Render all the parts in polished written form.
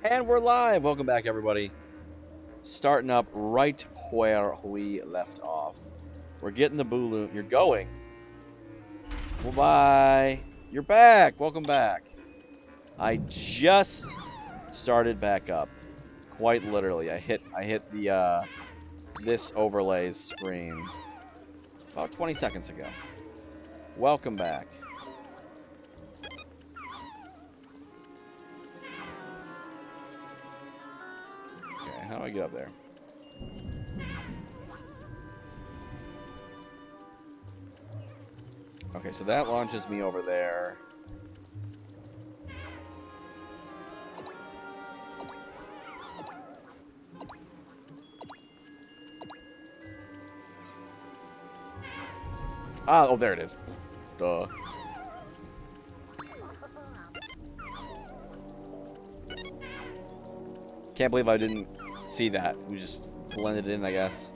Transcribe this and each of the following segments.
And we're live. Welcome back, everybody. Starting up right where we left off. We're getting the balloon. You're going. Well, bye. You're back. Welcome back. I just started back up. Quite literally. I hit the this overlays screen about 20 seconds ago. Welcome back. How do I get up there? Okay, so that launches me over there. Ah, oh, there it is. Duh. Can't believe I didn't see that. We just blended in, I guess.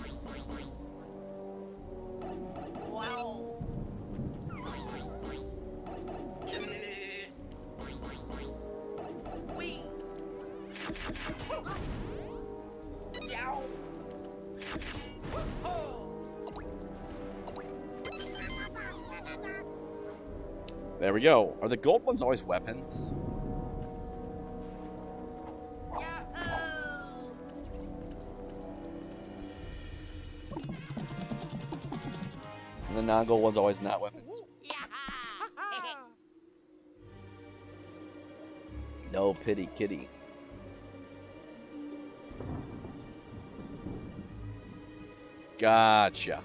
Wow. Wee. Yow. There we go. Are the gold ones always weapons? And the non-gold one's always not weapons. No pity kitty. Gotcha.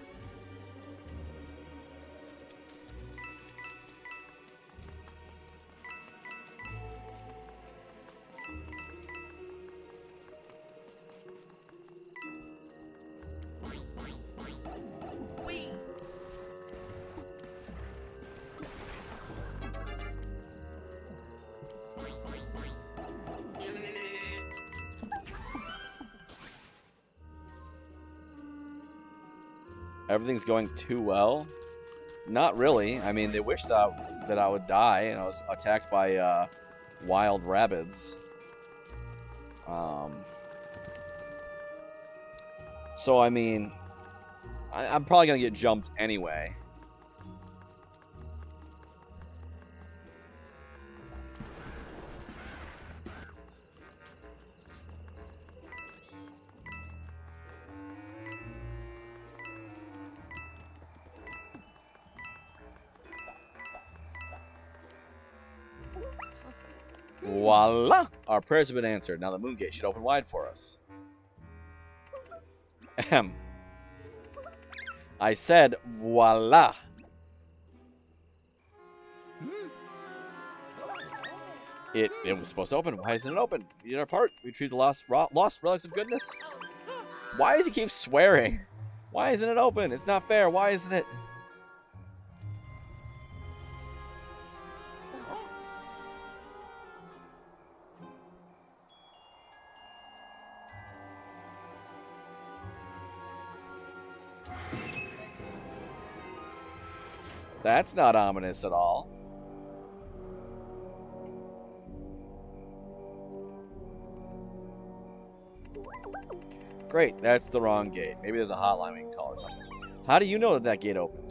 Everything's going too well? Not really. I mean, they wished that I would die, and I was attacked by wild rabbits. So, I mean, I'm probably going to get jumped anyway. Voila! Our prayers have been answered. Now the moon gate should open wide for us. Ahem. I said voila. It was supposed to open. Why isn't it open? We did our part. We retrieved the lost relics of goodness. Why does he keep swearing? Why isn't it open? It's not fair. Why isn't it? That's not ominous at all. Great, that's the wrong gate. Maybe there's a hotline we can call or something. How do you know that that gate opened?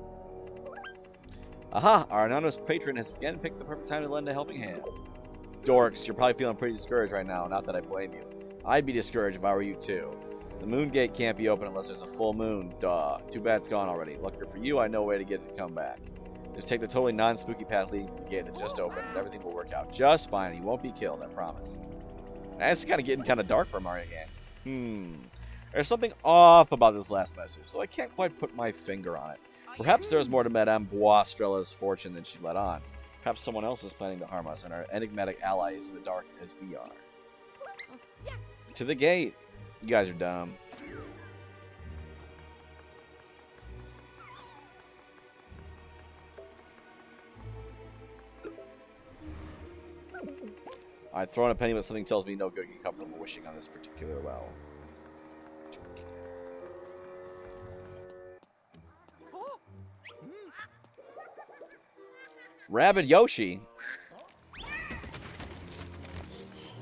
Aha! Our anonymous patron has again picked the perfect time to lend a helping hand. Dorks, you're probably feeling pretty discouraged right now. Not that I blame you. I'd be discouraged if I were you too. The moon gate can't be open unless there's a full moon. Duh. Too bad it's gone already. Lucky for you, I know a way to get it to come back. Just take the totally non-spooky path leading to the gate that just opened, and everything will work out just fine. You won't be killed, I promise. And it's kind of getting kind of dark for a Mario game. There's something off about this last message, so I can't quite put my finger on it. Perhaps there's more to Madame Boistrella's fortune than she let on. Perhaps someone else is planning to harm us, and our enigmatic ally is in the dark as we are. To the gate. You guys are dumb. I've thrown a penny, but something tells me no good can come from wishing on this particular well. Rabbid Yoshi.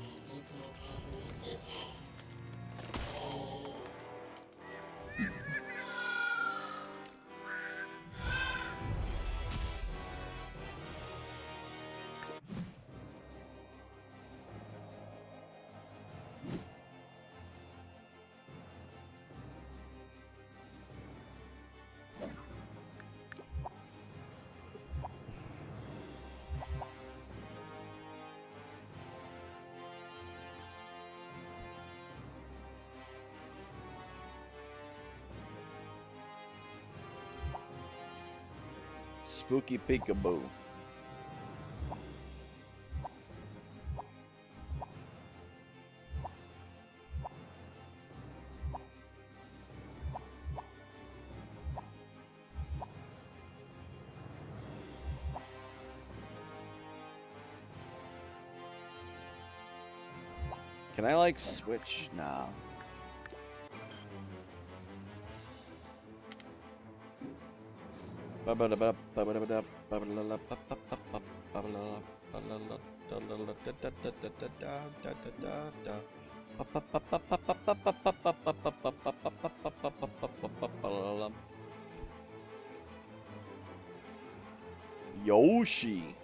Spooky peekaboo. Can I, like, switch? Nah. Yoshi.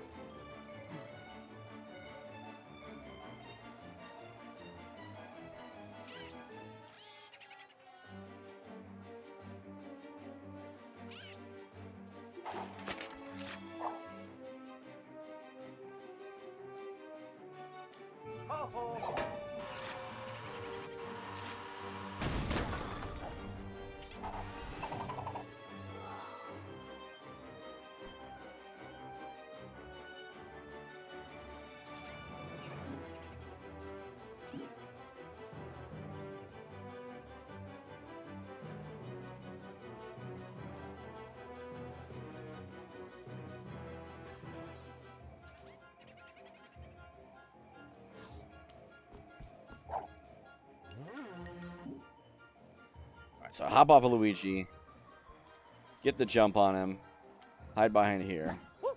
So hop off of Luigi, get the jump on him, hide behind here.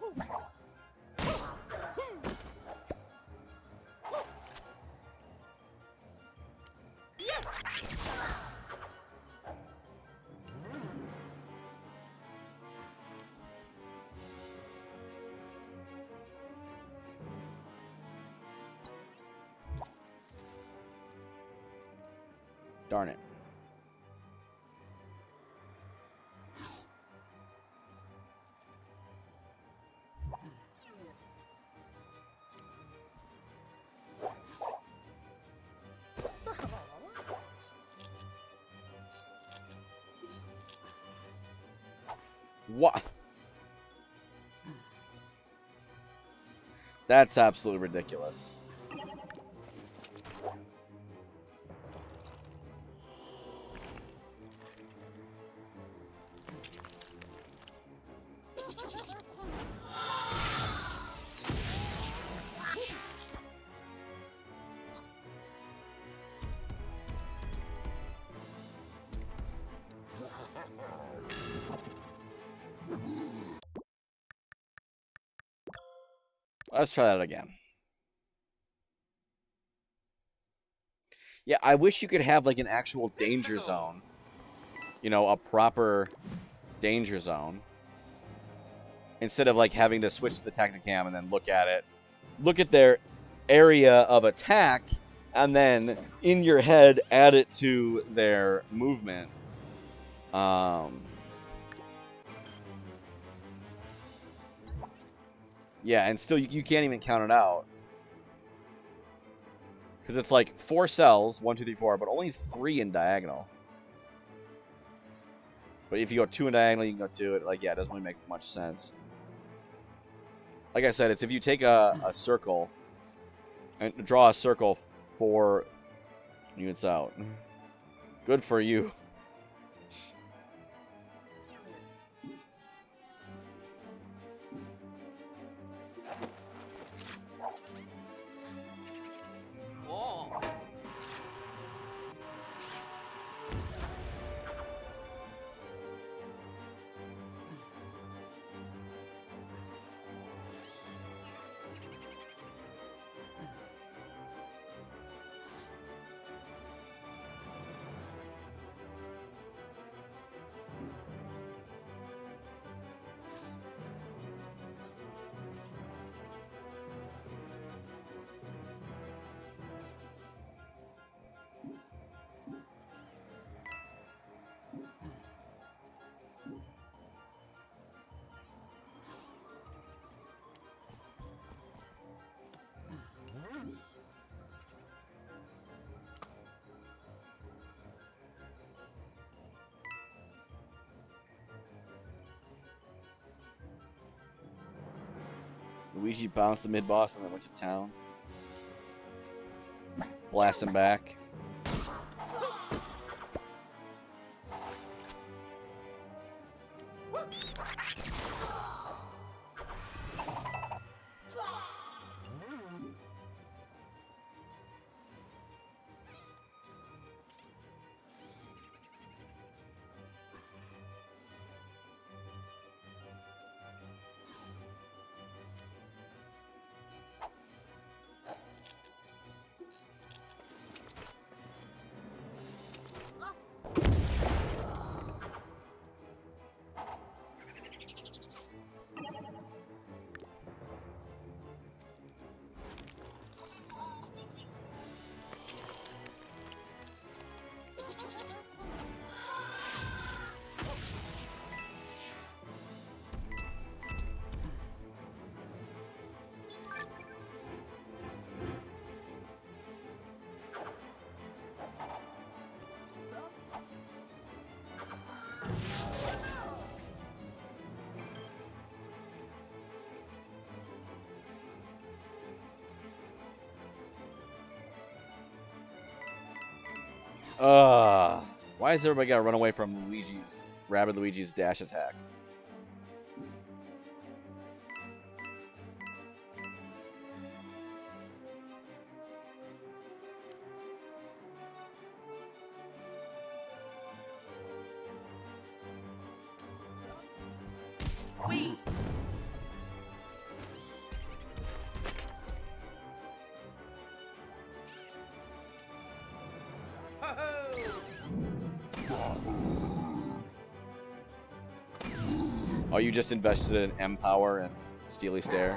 Darn it. What? That's absolutely ridiculous. Let's try that again. Yeah, I wish you could have, like, an actual danger zone. You know, a proper danger zone. Instead of, like, having to switch to the Technicam and then look at it. Look at their area of attack, and then, in your head, add it to their movement. Yeah, and still, you can't even count it out. Because it's like 4 cells, 1, 2, 3, 4, but only 3 in diagonal. But if you go 2 in diagonal, you can go 2. Like, yeah, it doesn't really make much sense. Like I said, it's if you take a circle and draw a circle 4 units out. Good for you. Luigi bounced the mid-boss and then went to town. Blast him back. Why has everybody got to run away from Rabbid Luigi's dash attack? Wee. Oh, you just invested in M-Power and Steely Stare?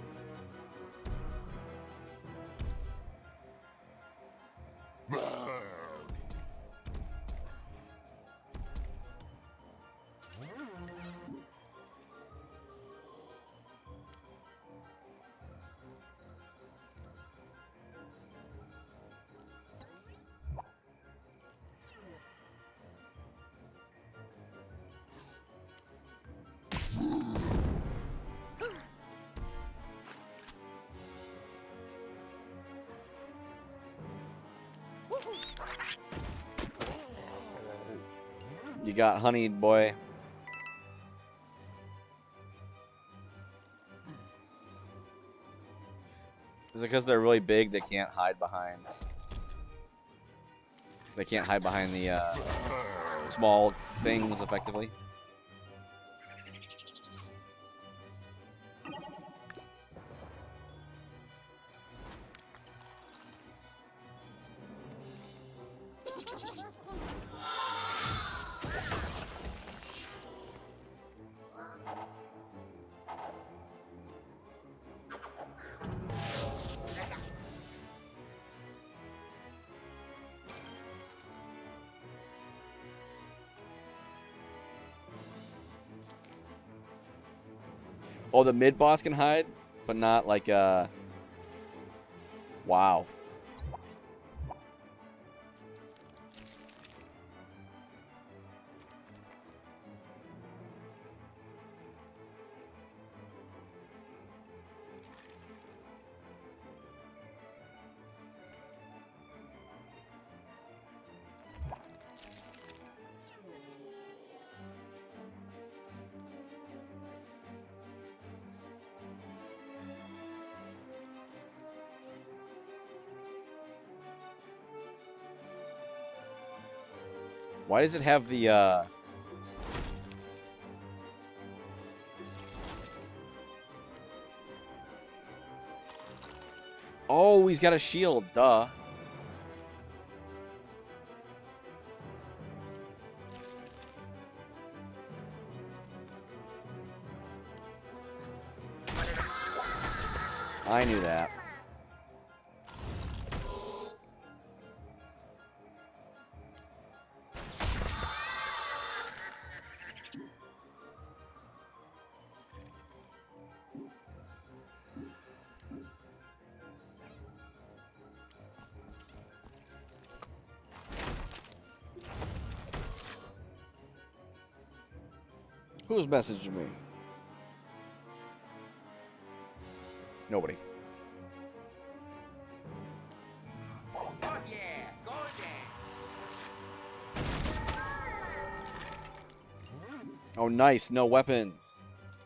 You got honeyed, boy. Is it because they're really big they can't hide behind? They can't hide behind the small things effectively? Oh, the mid-boss can hide, but not like, wow. Why does it have the, Oh, he's got a shield, duh. I knew that. Who's messaging me? Nobody. Oh yeah, go there. Oh, nice. No weapons.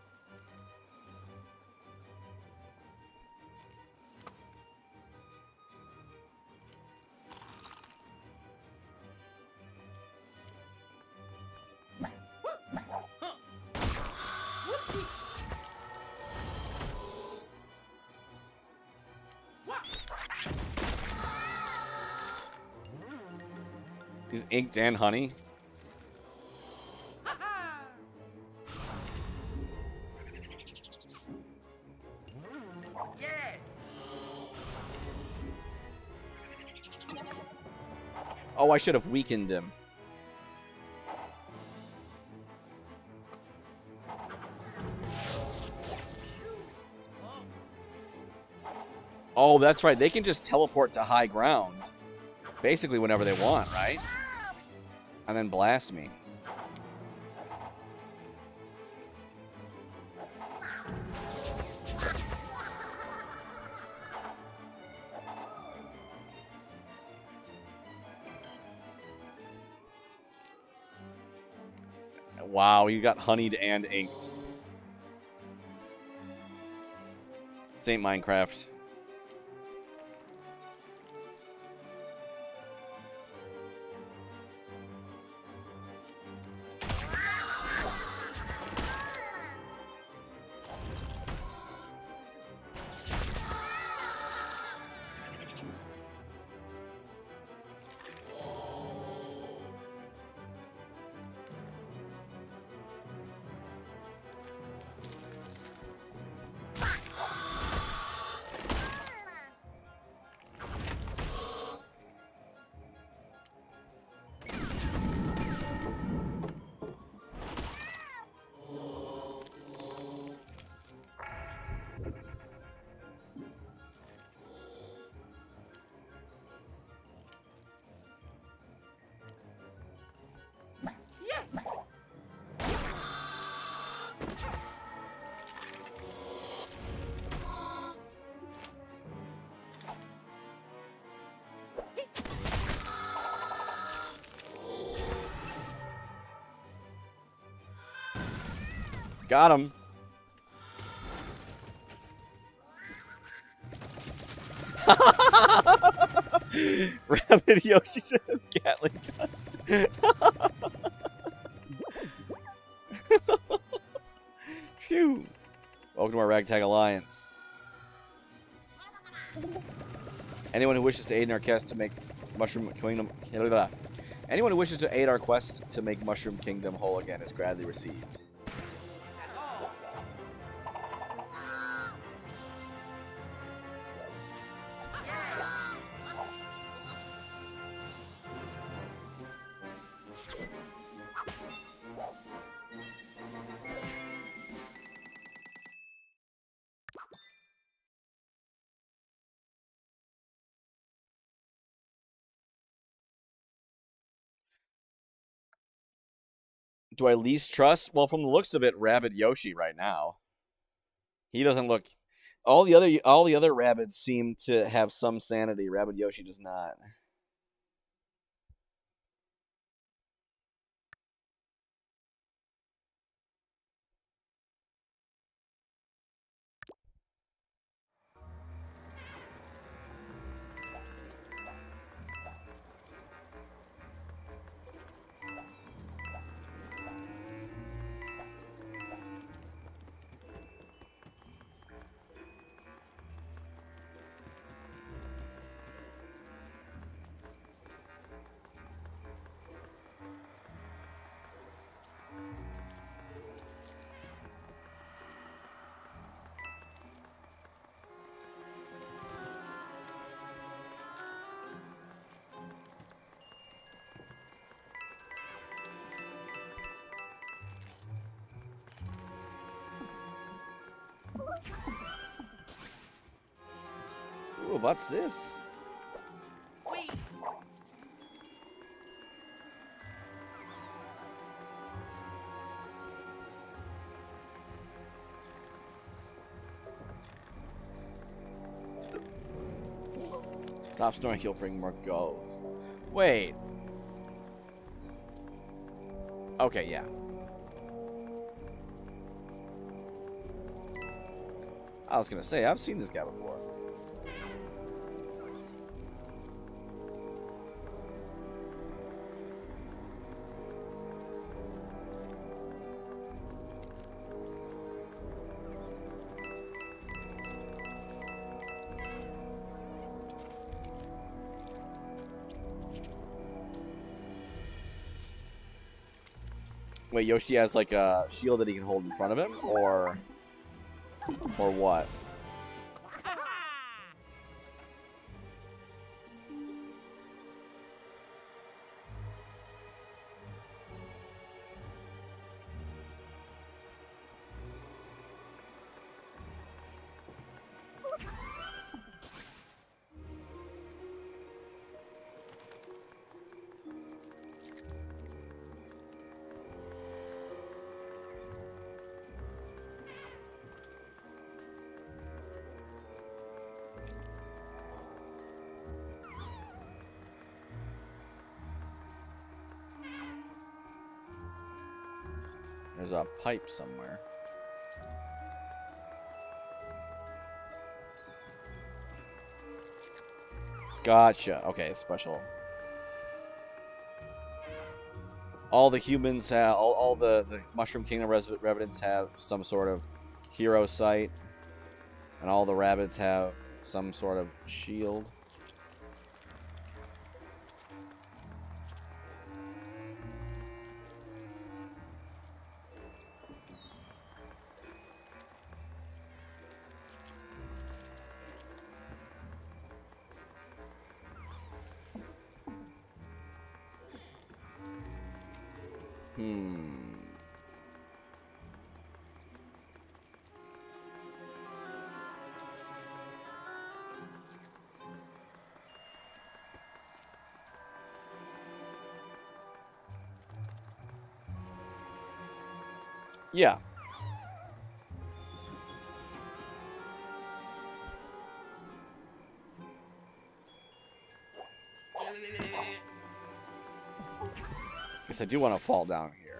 He's inked and honey. Yeah. Oh, I should have weakened him. Oh, that's right. They can just teleport to high ground. Basically whenever they want, right? And then blast me. Wow, you got honeyed and inked. This ain't Minecraft. Got him. Rabbit Yoshi to Gatling gun. Phew. Welcome to our Ragtag Alliance. Anyone who wishes to aid in our quest to make Mushroom Kingdom... Anyone who wishes to aid our quest to make Mushroom Kingdom whole again is gladly received. Do I least trust? Well, from the looks of it, Rabbid Yoshi right now. He doesn't look. All the other rabbits seem to have some sanity. Rabbid Yoshi does not. Ooh, what's this? Wait. Stop snoring, he'll bring more gold. Wait. Okay, yeah. I was gonna say, I've seen this guy before. Wait, Yoshi has like a shield that he can hold in front of him, or what? There's a pipe somewhere. Gotcha. Okay, special. All the humans have, all the Mushroom Kingdom residents have some sort of hero sight, and all the rabbits have some sort of shield. Yeah. Guess I do want to fall down here.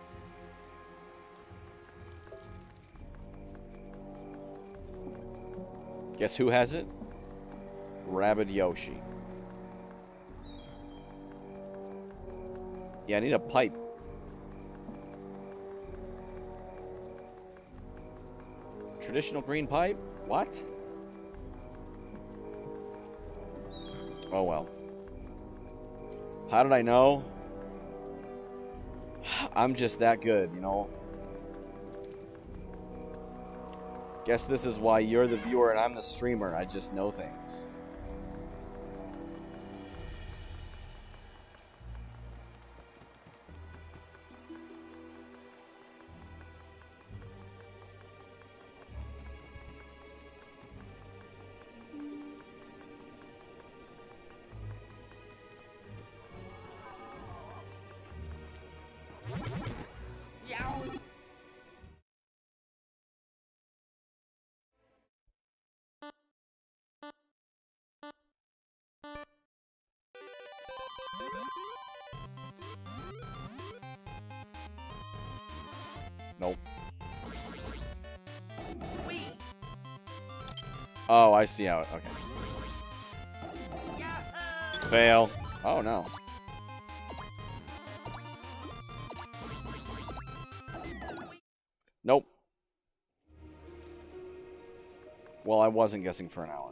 Guess who has it? Rabbid Yoshi. Yeah, I need a pipe. Traditional green pipe? What? Oh well. How did I know? I'm just that good, you know? Guess this is why you're the viewer and I'm the streamer. I just know things. Nope. Oh, I see how it... Okay. Fail. Oh, no. Nope. Well, I wasn't guessing for an hour.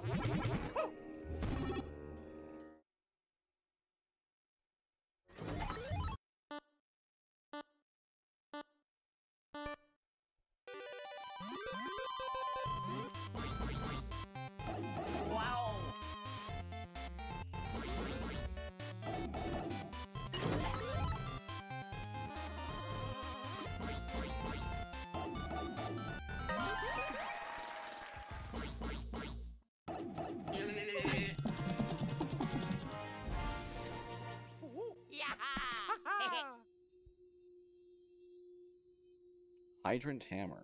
Hydrant hammer.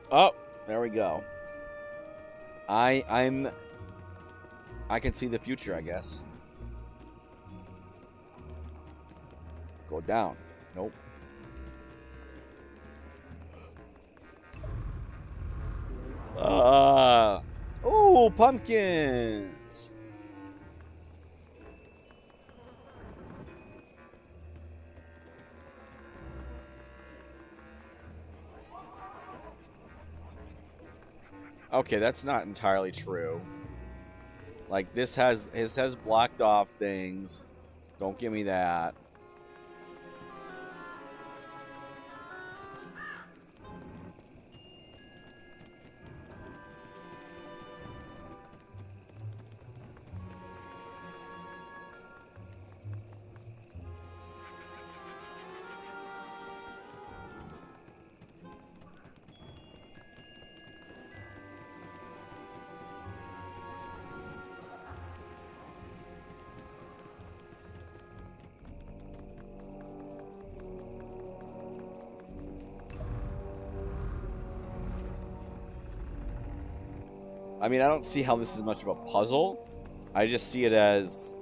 Oh, there we go. I can see the future, I guess. Go down. Nope. Oh, pumpkins. Okay, that's not entirely true. Like this has blocked off things. Don't give me that. I mean, I don't see how this is much of a puzzle. I just see it as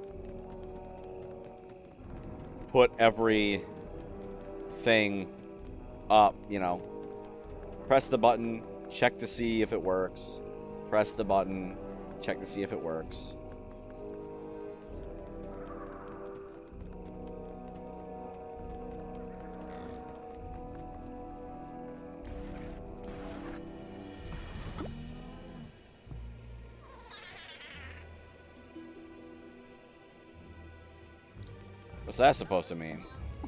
put every thing up, you know. Press the button, check to see if it works. Press the button, check to see if it works. What's that supposed to mean?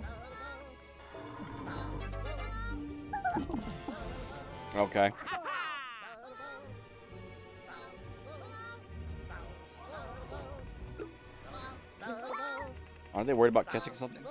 Okay. Aren't they worried about catching something?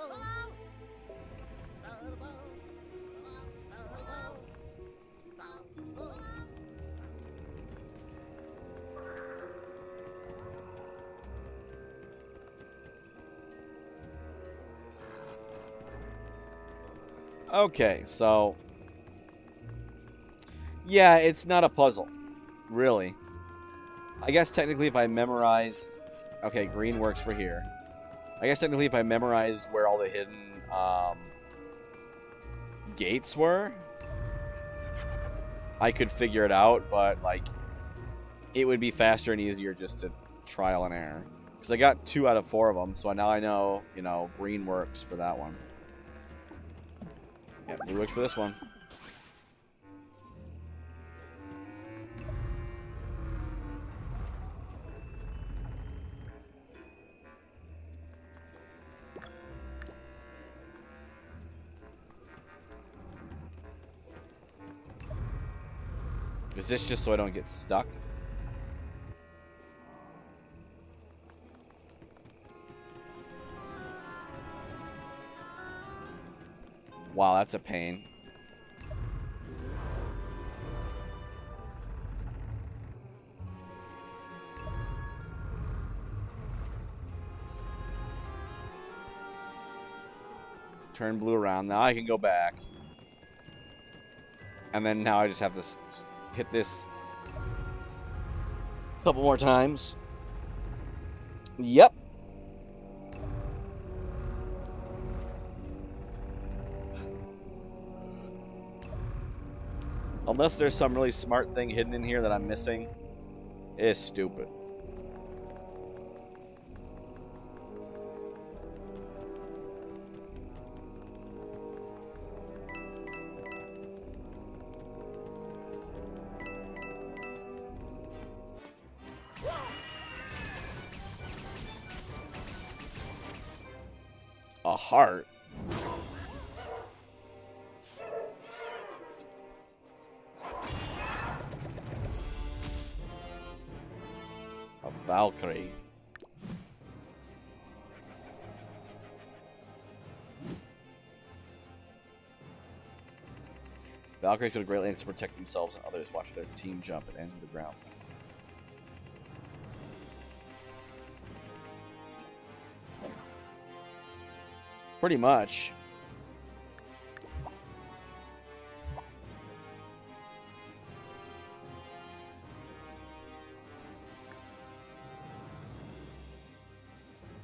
Okay, so yeah, it's not a puzzle, really. I guess technically if I memorized... Okay, green works for here. I guess technically if I memorized where all the hidden gates were, I could figure it out, but like it would be faster and easier just to trial and error. Because I got 2 out of 4 of them, so now I know, you know, green works for that one. Yeah, blue works for this one. Is this just so I don't get stuck? Wow, that's a pain. Turn blue around. Now I can go back. And then now I just have to hit this a couple more times. Yep. Unless there's some really smart thing hidden in here that I'm missing, it's stupid. A heart? A Valkyrie. Valkyries go to great lengths to protect themselves and others. Watch their team jump. It ends with the ground. Pretty much.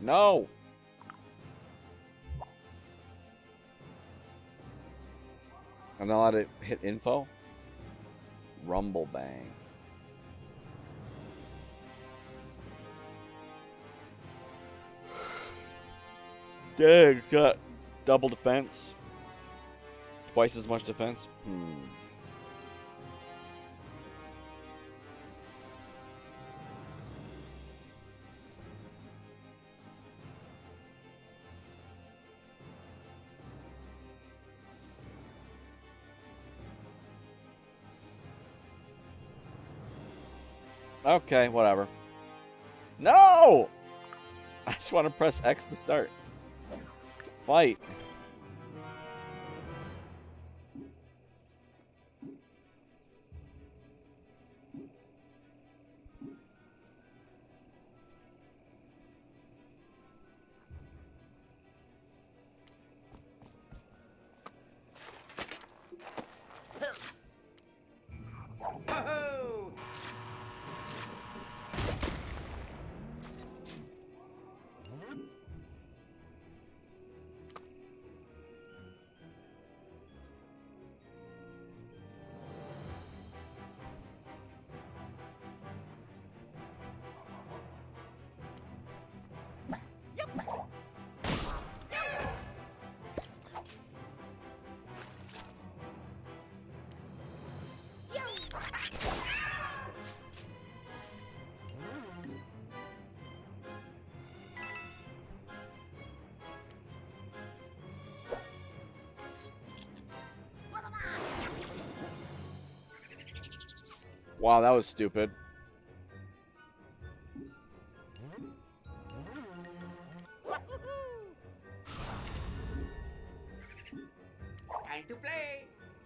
No! I'm not allowed to hit info? Rumble Bang. Dang, got double defense. Twice as much defense. Okay, whatever. No! I just want to press X to start. Fight. Ho-ho! Wow, that was stupid. Time to play!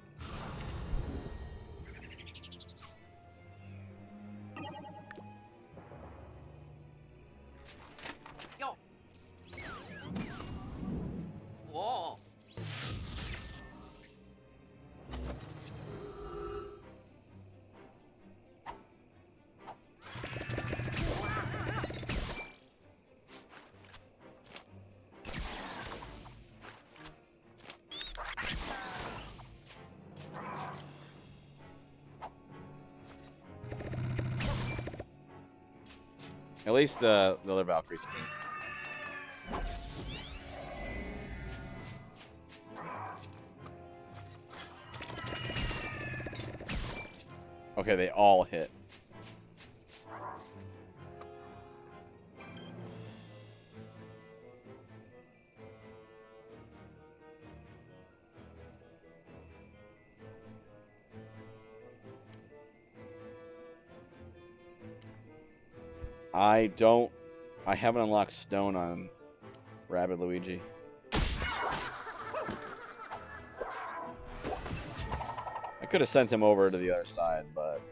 Yo! Whoa! At least the other Valkyries came. Okay, they all hit. I haven't unlocked stone on Rabbid Luigi. I could have sent him over to the other side, but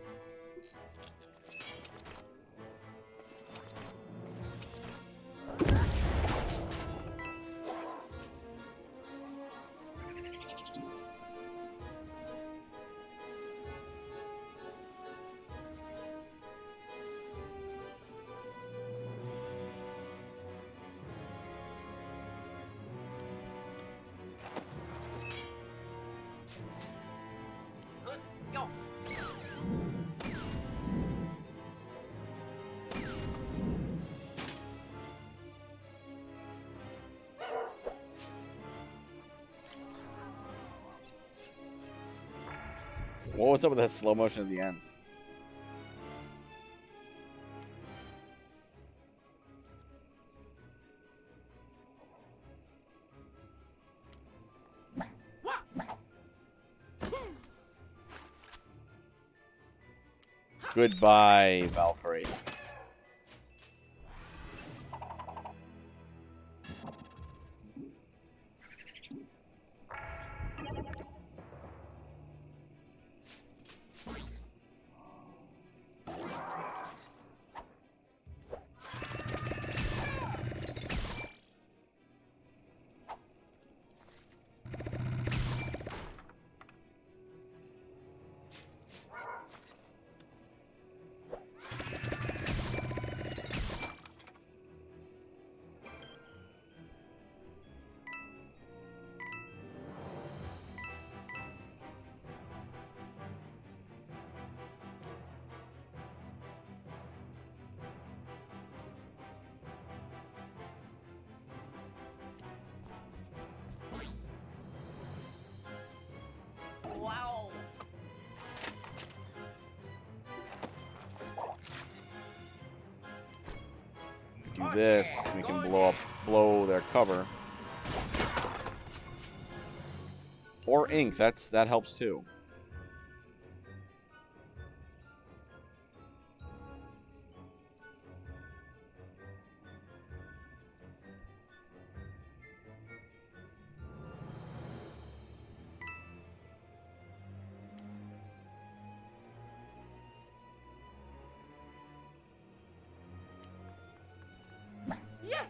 Yo! what was up with that slow motion at the end? Goodbye, Valkyrie. do this, we can blow their cover. Or ink, that helps too. Yes.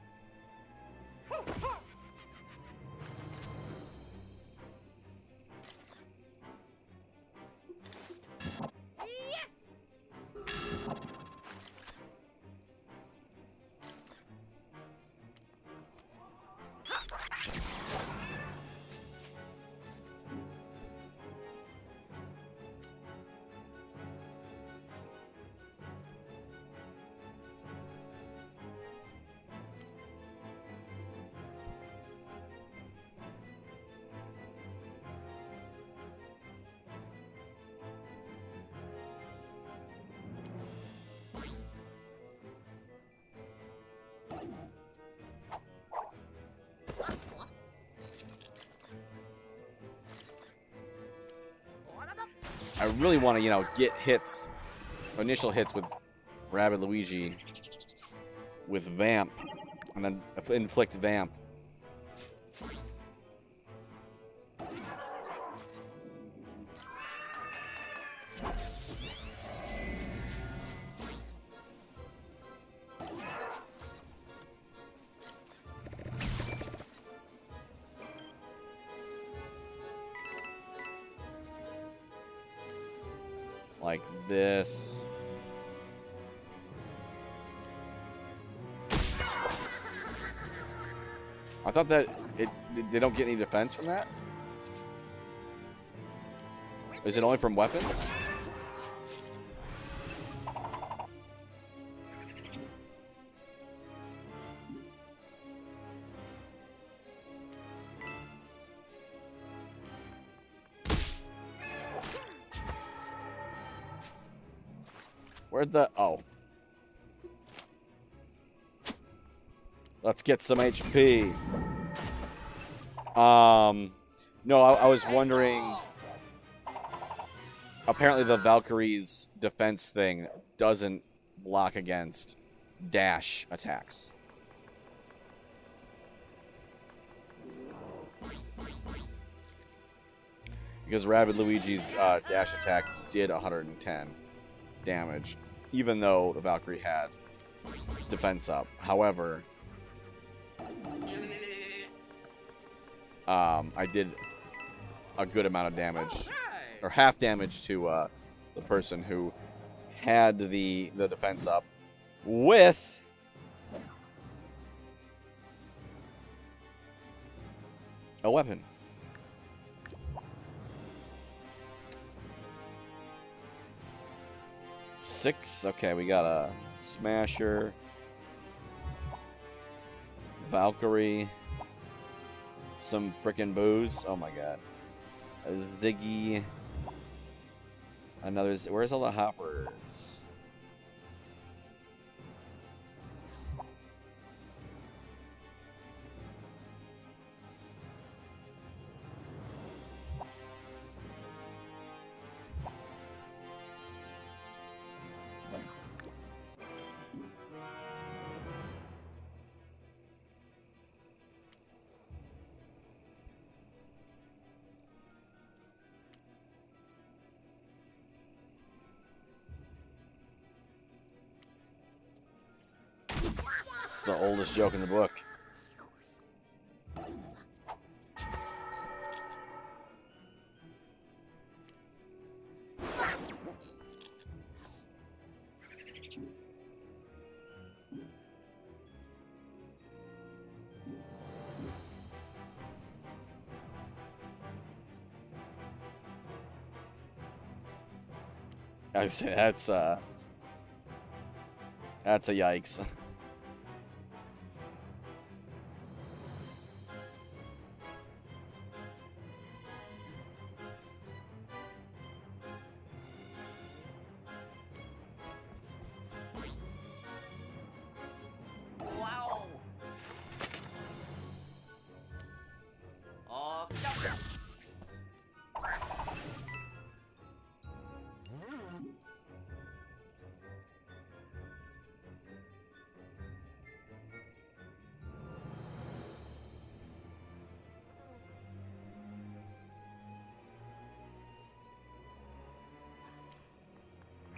I really want to, you know, get hits, initial hits with Rabbid Luigi with Vamp, and then inflict Vamp. Like this. I thought that they don't get any defense from that? Is it only from weapons? Where'd the... Oh. Let's get some HP. No, I was wondering... Apparently the Valkyrie's defense thing doesn't block against dash attacks. Because Rabbid Luigi's dash attack did 110 damage, even though the Valkyrie had defense up. However, I did a good amount of damage, or half damage to the person who had the defense up with a weapon. Six. Okay, we got a Smasher, Valkyrie, some frickin' booze. Oh my god. A Ziggy. Another. Where's all the hoppers? It's the oldest joke in the book. I say that's a yikes.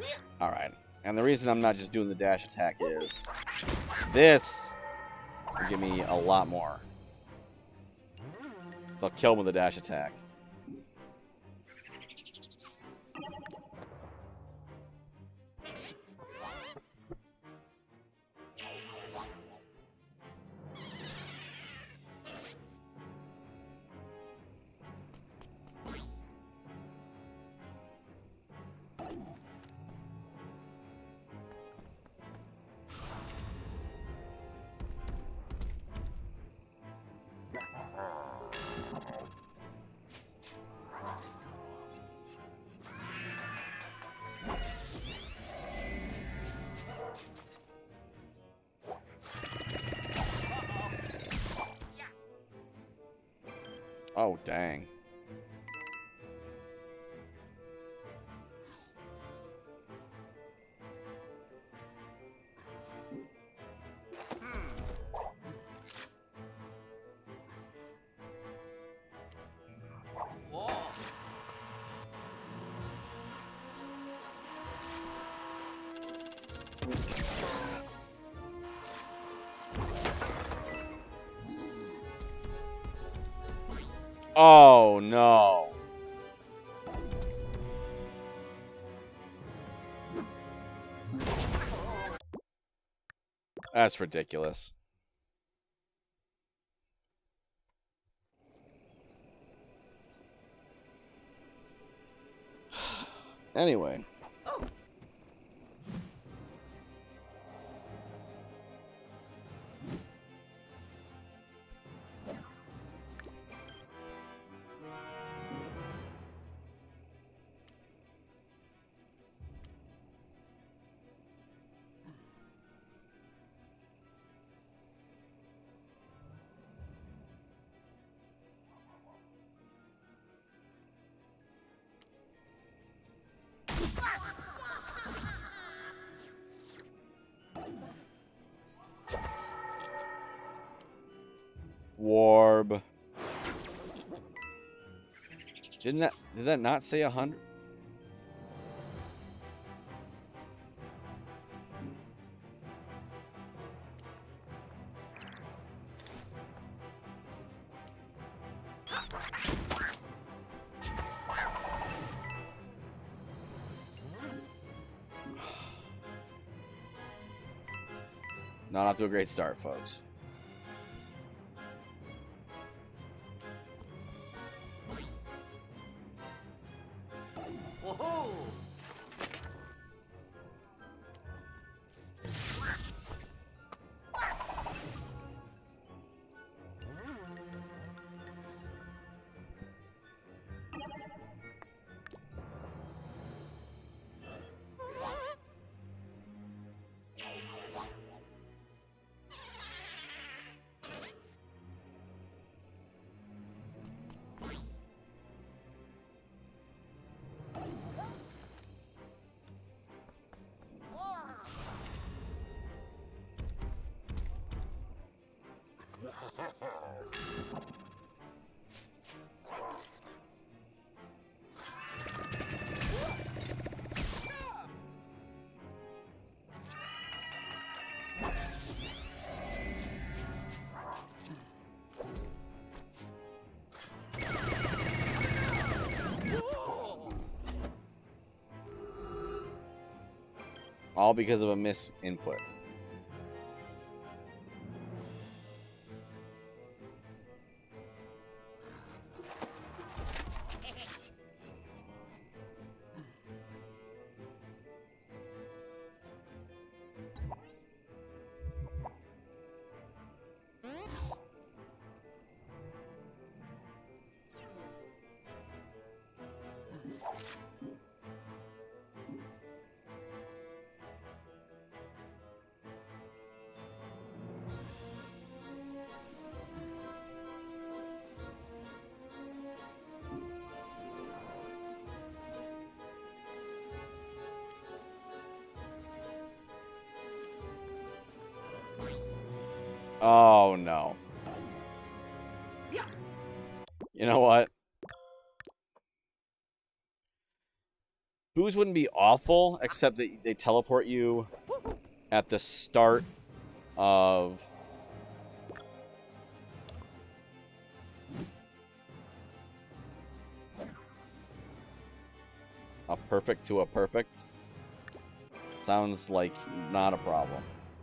Alright. And the reason I'm not just doing the dash attack is this will give me a lot more. So I'll kill him with a dash attack. Oh, dang. Whoa. Oh, no. That's ridiculous. Anyway. Warb. Did that not say 100? Not off to a great start, folks. Whoa. All because of a miss input. Oh, no. You know what? Boos wouldn't be awful, except that they teleport you at the start of... a perfect to a perfect. Sounds like not a problem.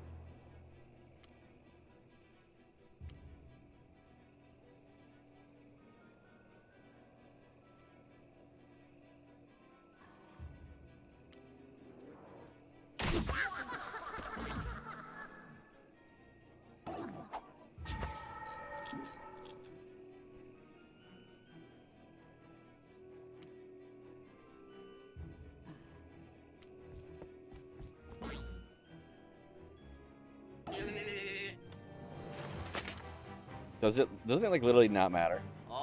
Doesn't it like literally not matter?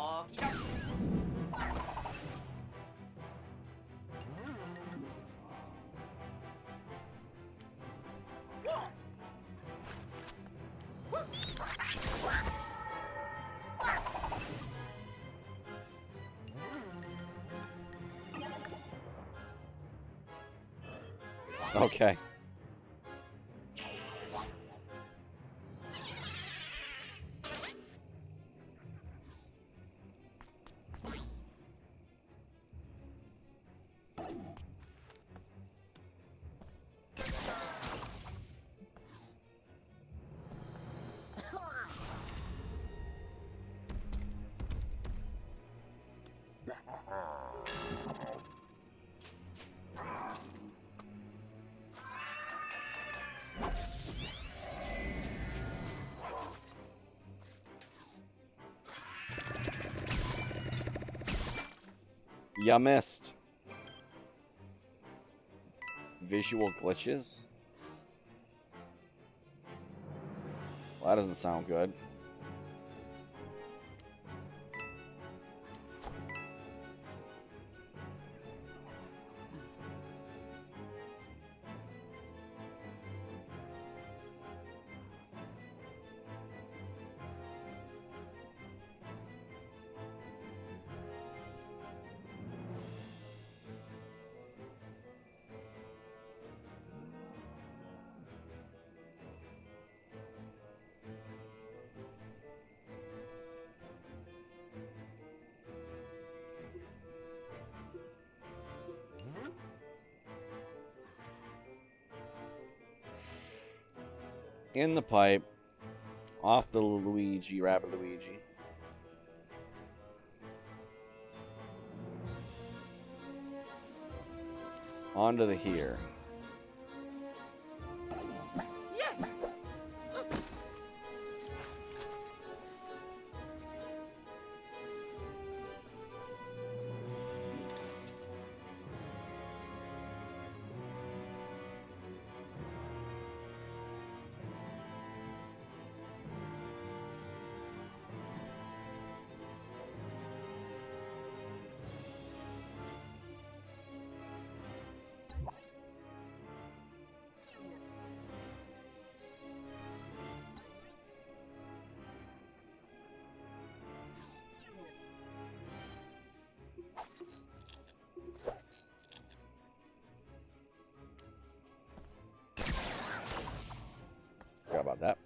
Okay. Ya missed. Visual glitches? Well, that doesn't sound good. In the pipe, off the Luigi, Rabbit Luigi. Onto the here. Forgot about that.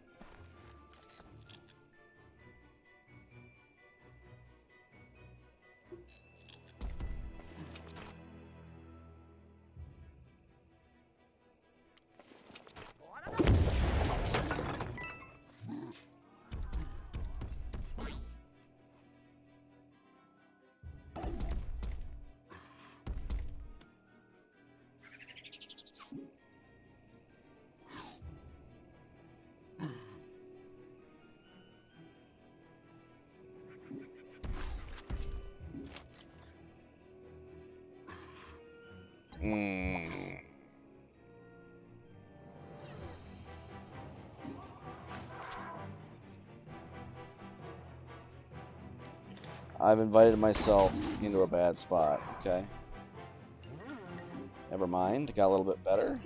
I've invited myself into a bad spot, okay? Never mind, got a little bit better.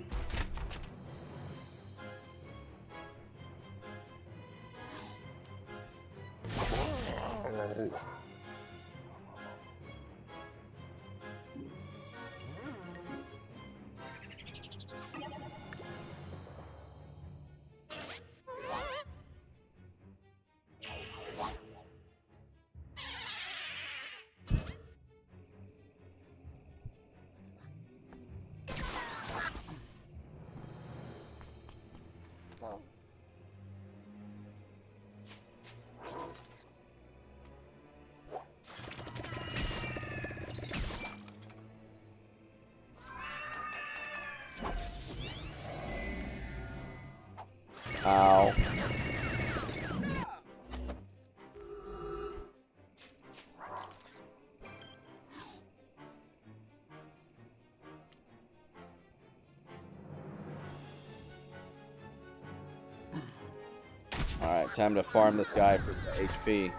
Ow. Alright, time to farm this guy for some HP.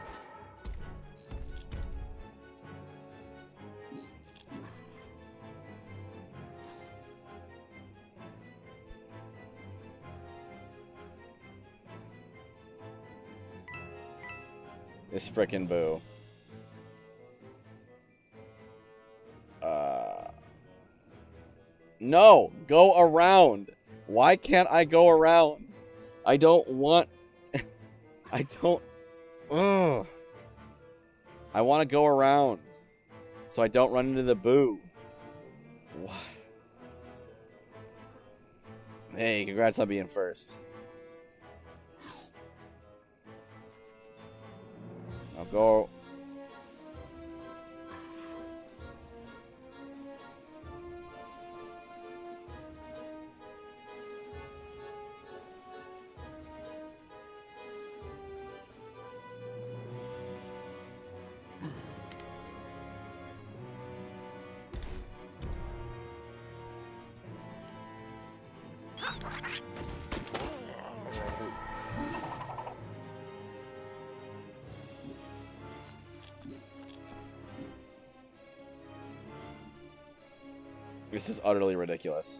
This frickin' Boo. No! Go around! Why can't I go around? I don't want... I don't... Ugh. I want to go around. So I don't run into the Boo. What? Hey, congrats on being first. I'll go... This is utterly ridiculous.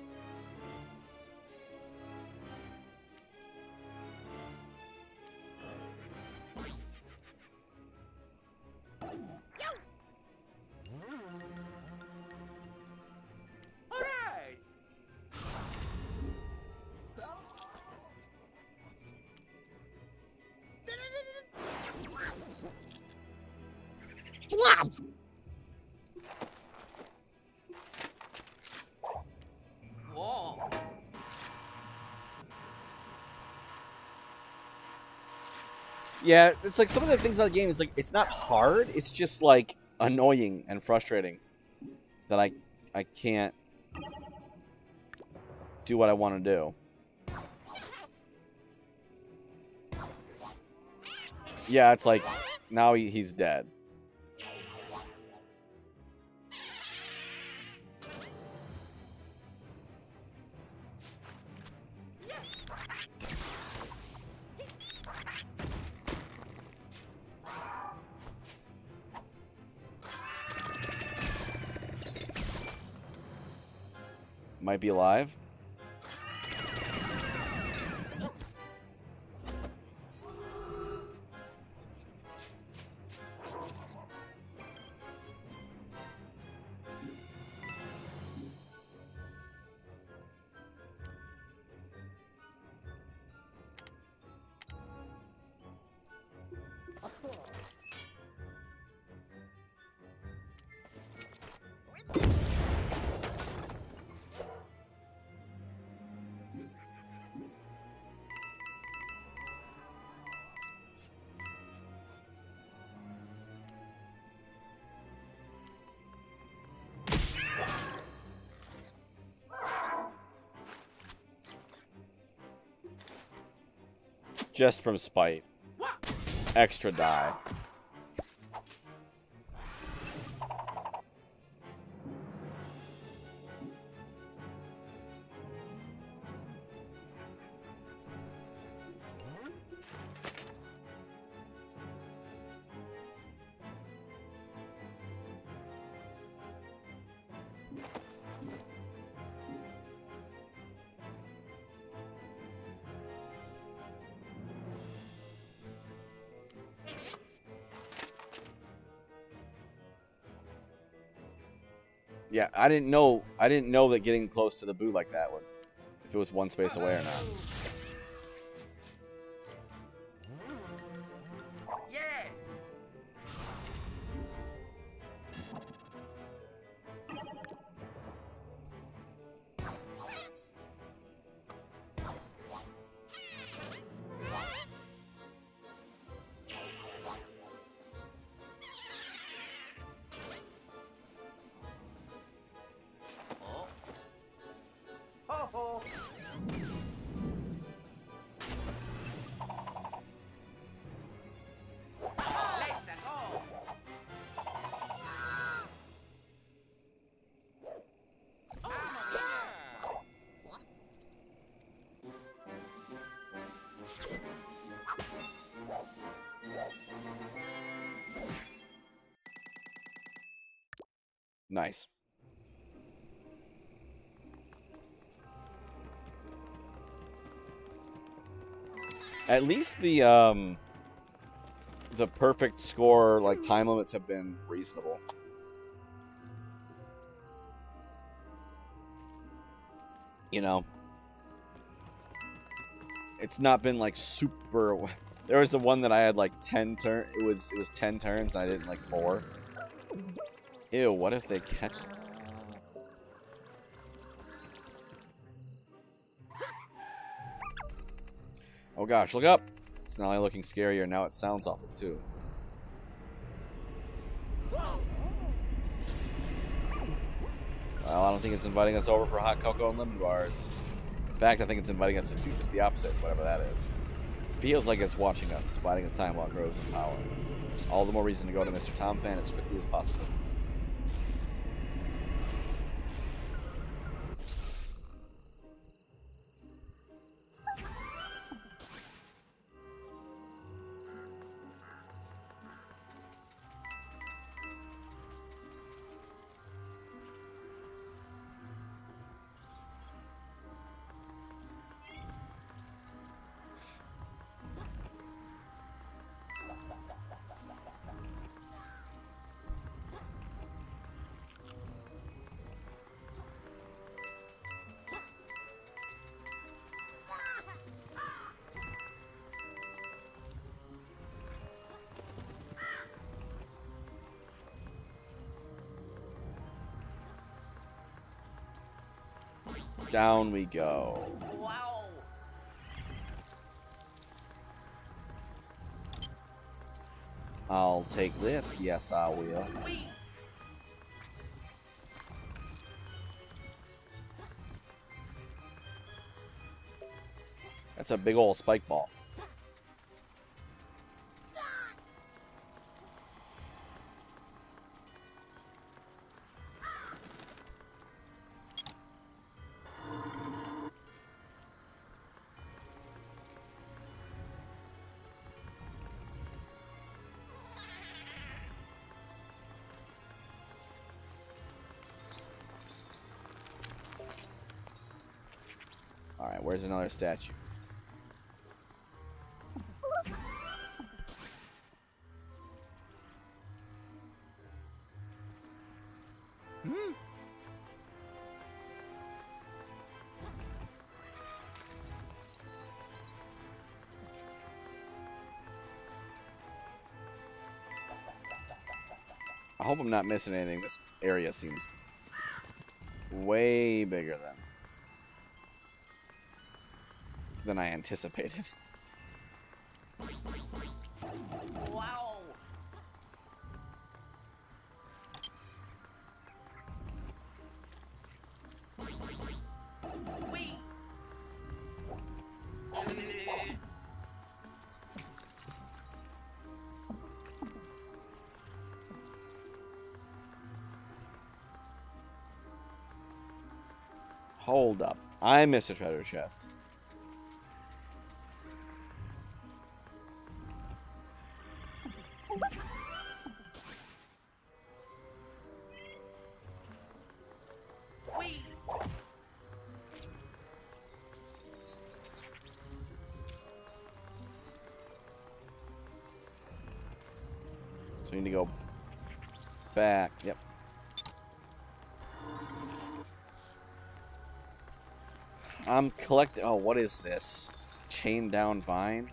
Yeah, it's like some of the things about the game is like it's not hard, it's just like annoying and frustrating that I can't do what I want to do. Yeah, it's like now he's dead. Might be alive. Just from spite. Extra die. Yeah, I didn't know that getting close to the Boo like that would, if it was one space away or not. Nice. At least the perfect score, like, time limits have been reasonable. You know, it's not been like super. There was the one that I had like 10 turn. It was 10 turns. And I did like 4. Ew! What if they catch? Oh gosh! Look up! It's not only looking scarier now. It sounds awful too. Well, I don't think it's inviting us over for hot cocoa and lemon bars. In fact, I think it's inviting us to do just the opposite, whatever that is. Feels like it's watching us, biding its time while it grows in power. All the more reason to go to Mr. Tom Fan as quickly as possible. Down we go. Wow. I'll take this. Yes, I will. Wee. That's a big old spike ball. Alright, where's another statue? I hope I'm not missing anything. This area seems way bigger than I anticipated. Wow. Wee. Hold up. I missed a treasure chest. Wee. So we need to go back. Yep. I'm collecting. Oh, what is this? Chain down vine?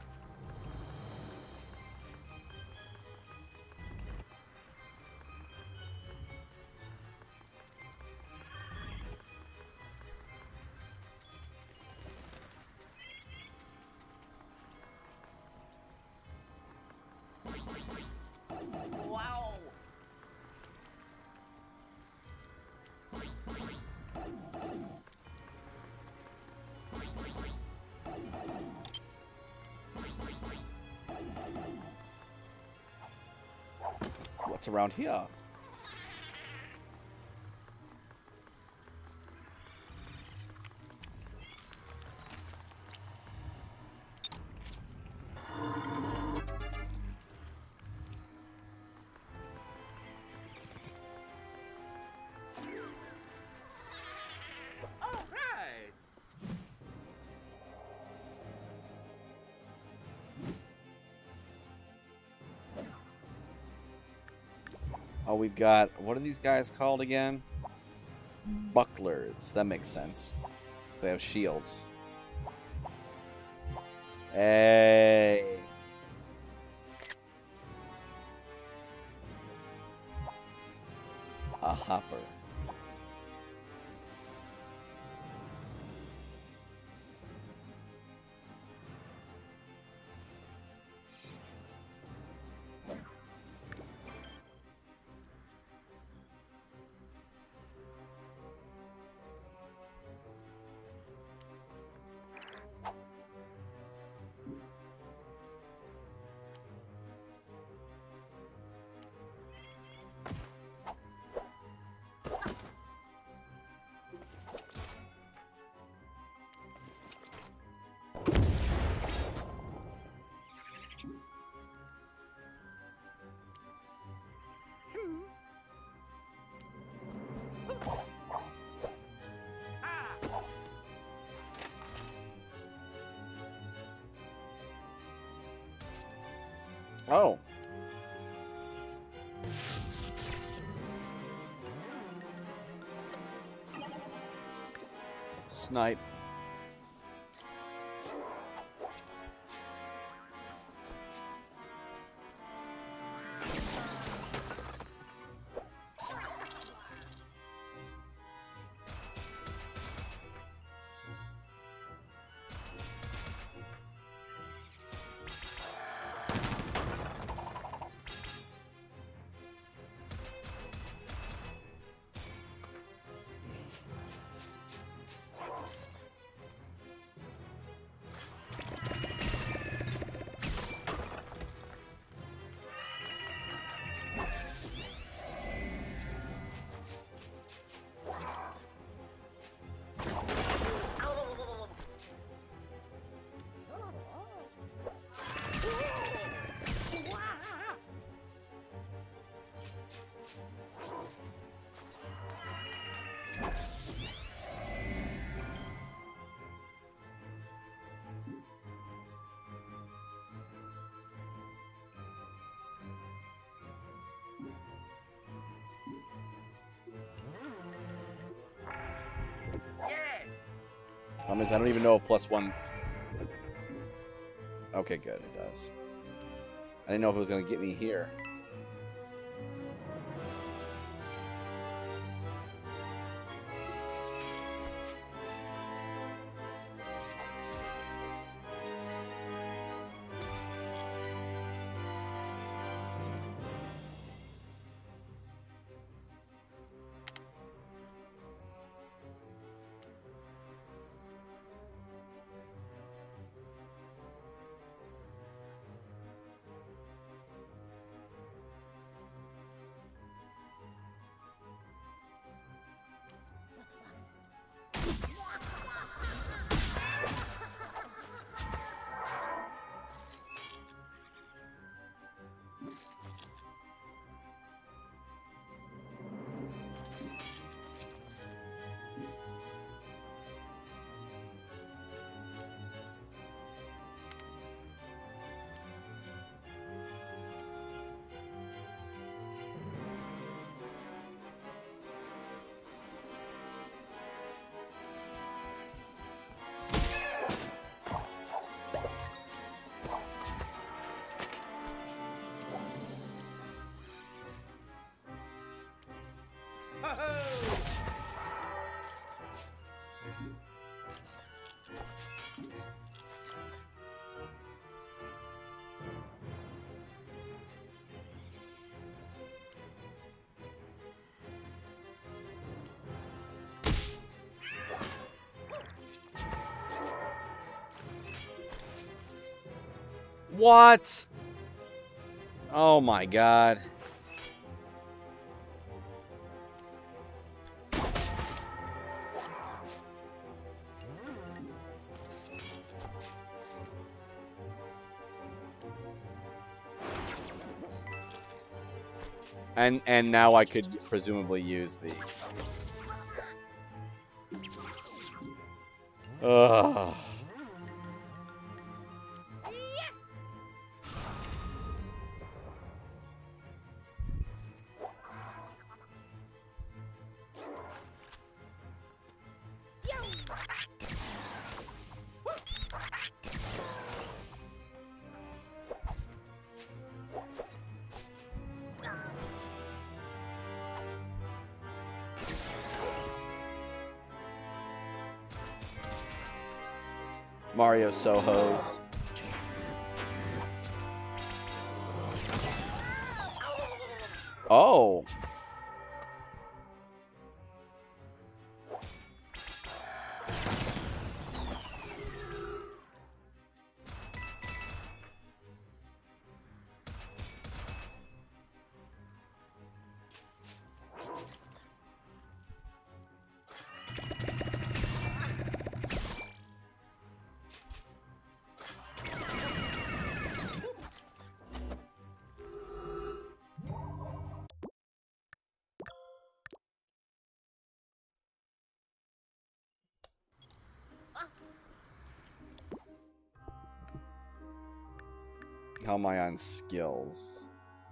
Wow. What's around here? Oh, we've got... What are these guys called again? Bucklers. That makes sense. They have shields. Hey. A hopper. Oh. Snipe. I don't even know if +1... Okay, good, it does. I didn't know if it was going to get me here. What? Oh my god. And now I could presumably use the... Ugh. Mario so hosed. Oh. How am I on skills?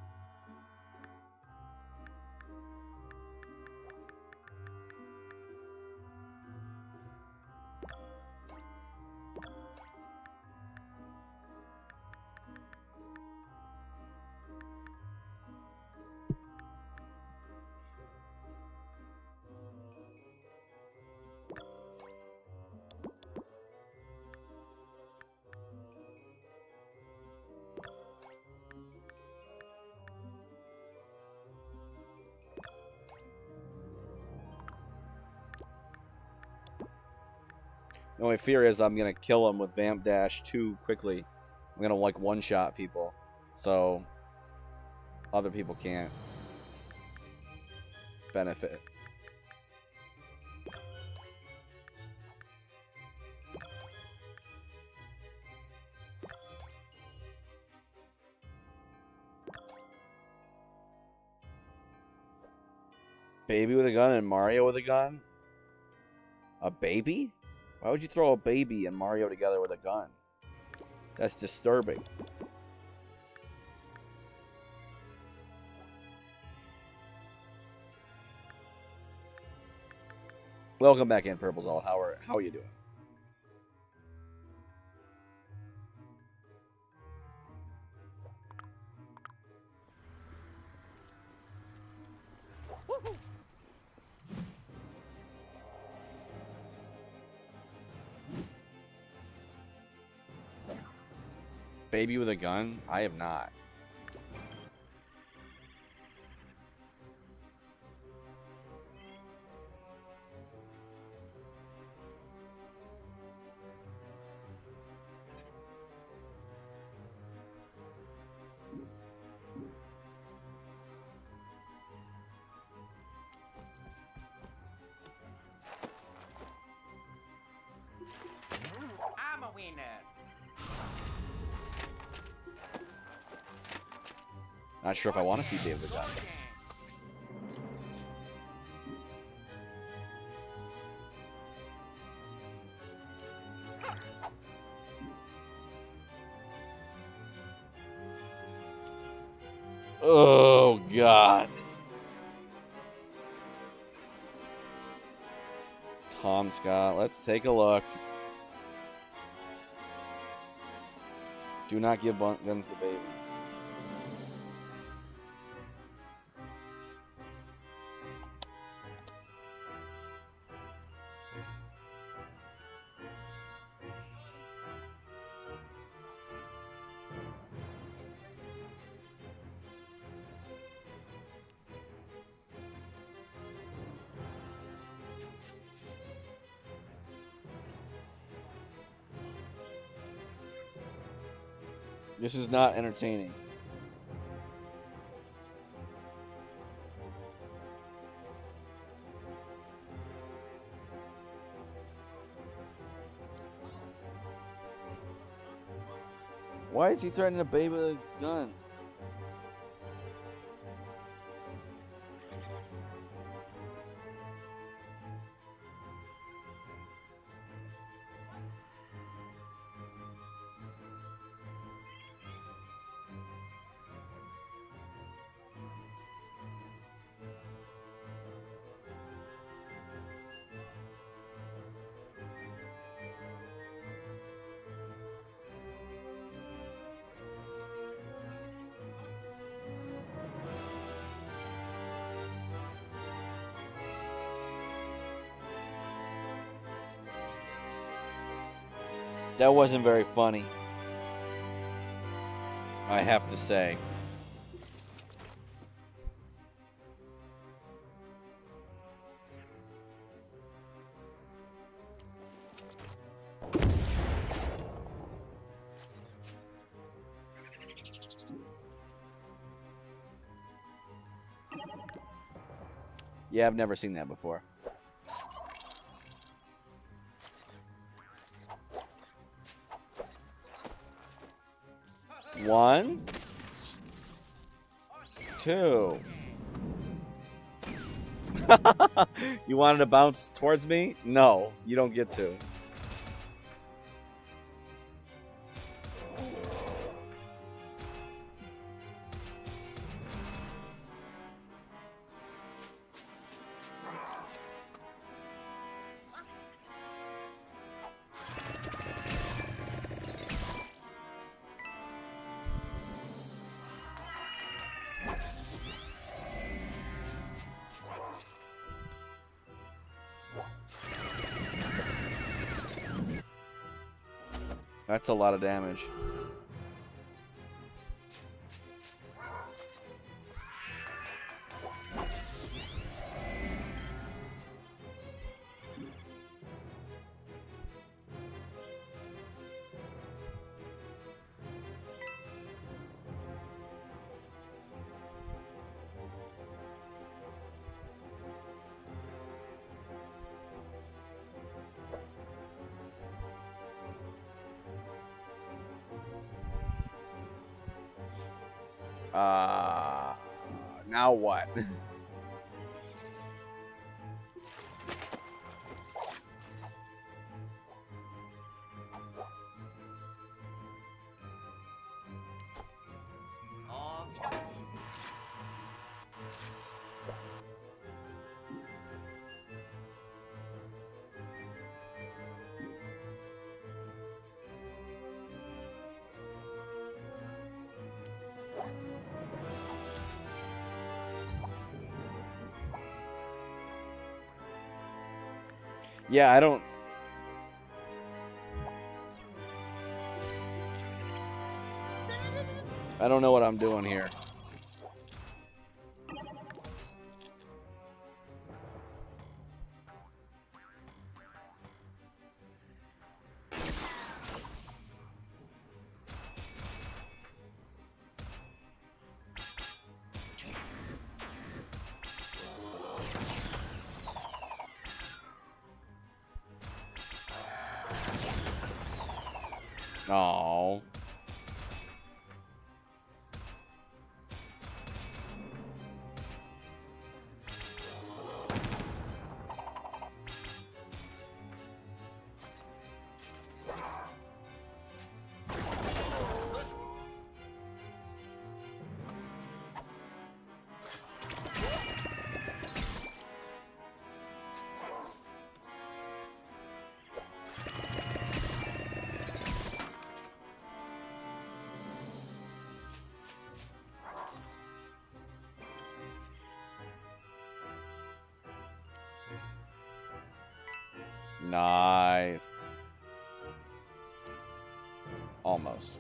The only fear is I'm gonna kill him with Vamp Dash too quickly. I'm gonna like one-shot people, so other people can't benefit. Baby with a gun and Mario with a gun? A baby? Why would you throw a baby and Mario together with a gun? That's disturbing. Welcome back in, Purple Zalt. How are you doing? Baby with a gun? I have not. I'm a winner. Not sure if I want to see Baby with a gun. Oh, God. Tom Scott, let's take a look. Do not give guns to babies. This is not entertaining. Why is he threatening a baby with a gun? That wasn't very funny, I have to say. Yeah, I've never seen that before. One, two. You wanted to bounce towards me? No, you don't get to. That's a lot of damage. Now what? Yeah, I don't know what I'm doing here. Oh. Nice. Almost.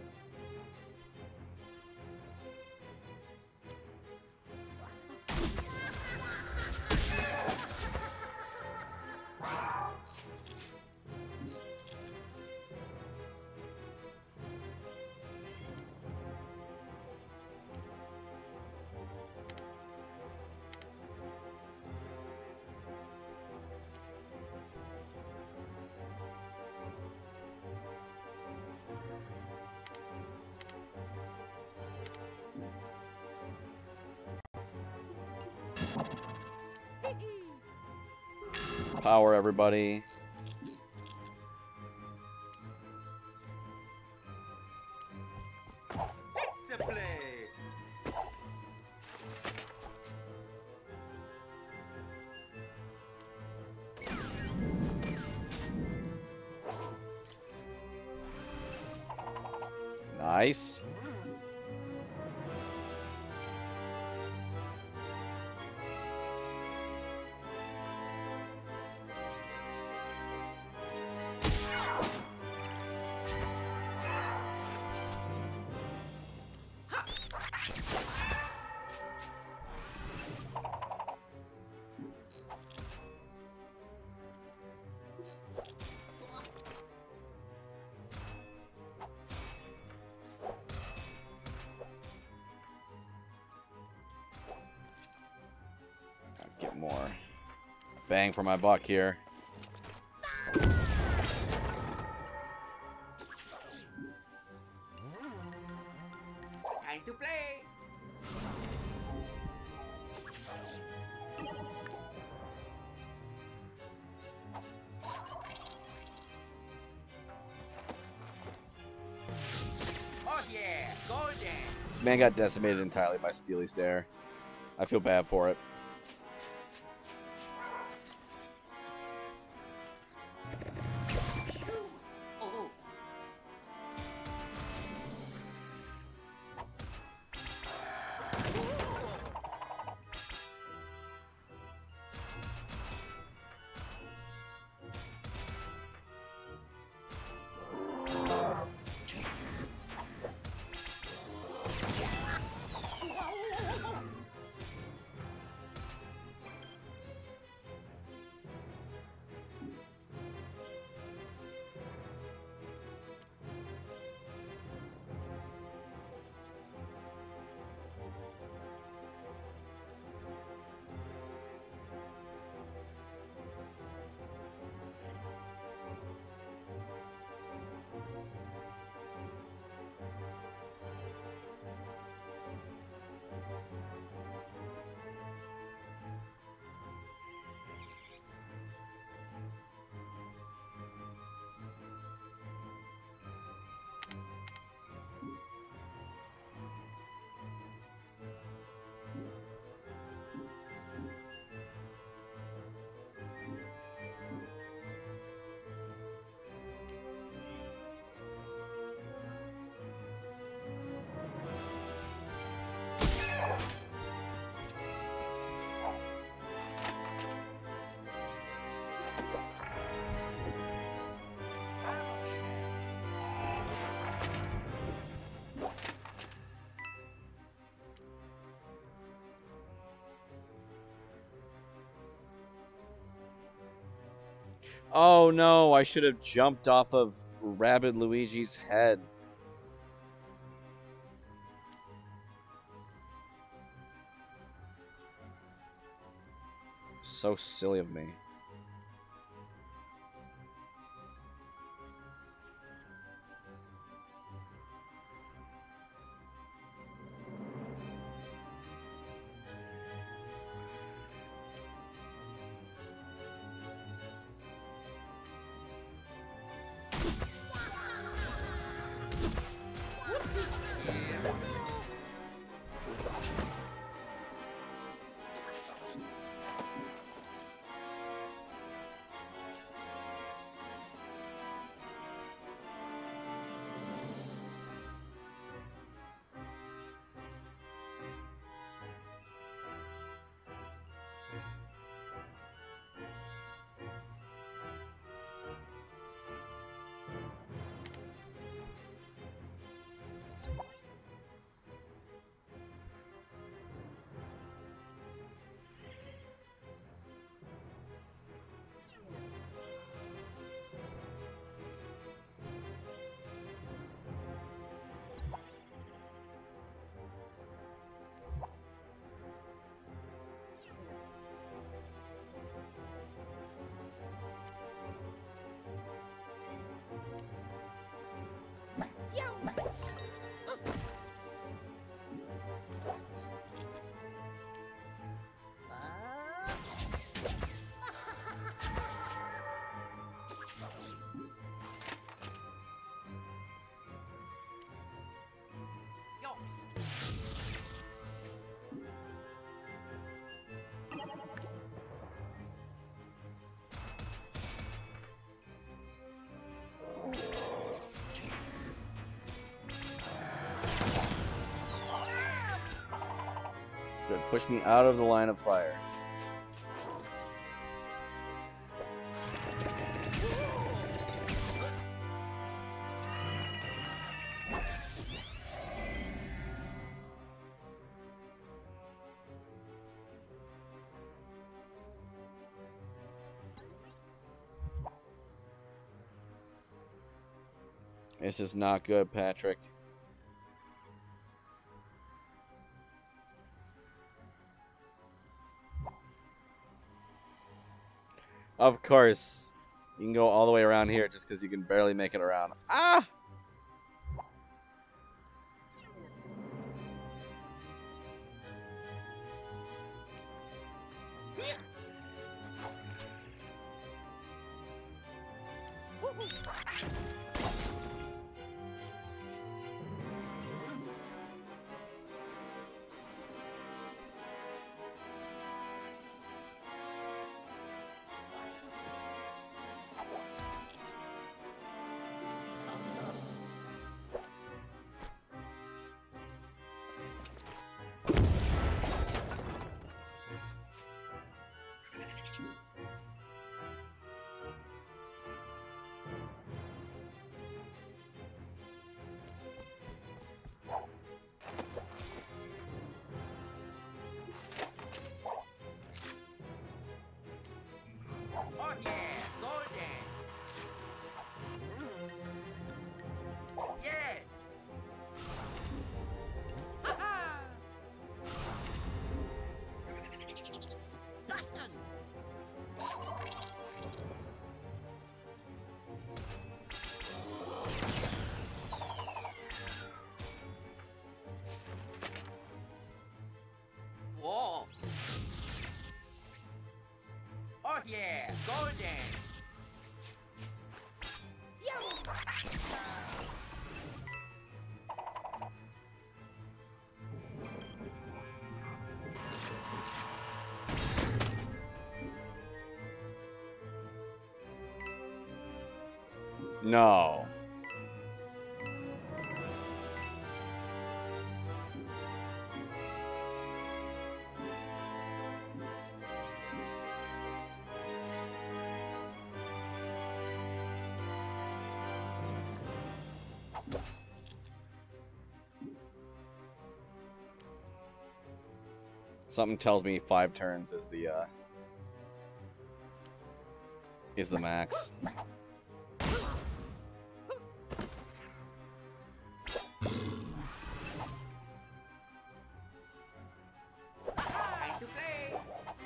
Power, everybody. Nice. more. Bang for my buck here. Time to play. Oh yeah, golden. This man got decimated entirely by Steely Stare. I feel bad for it. Oh. Oh no, I should have jumped off of Rabid Luigi's head. So silly of me. Yo. Good, push me out of the line of fire. This is not good, Patrick. Of course. You can go all the way around here just because you can barely make it around. Ah! Oh yeah, golden. Yes. Ha-ha. Dustin. 我 Oh yeah, golden. No. Something tells me 5 turns is the max. Time to play.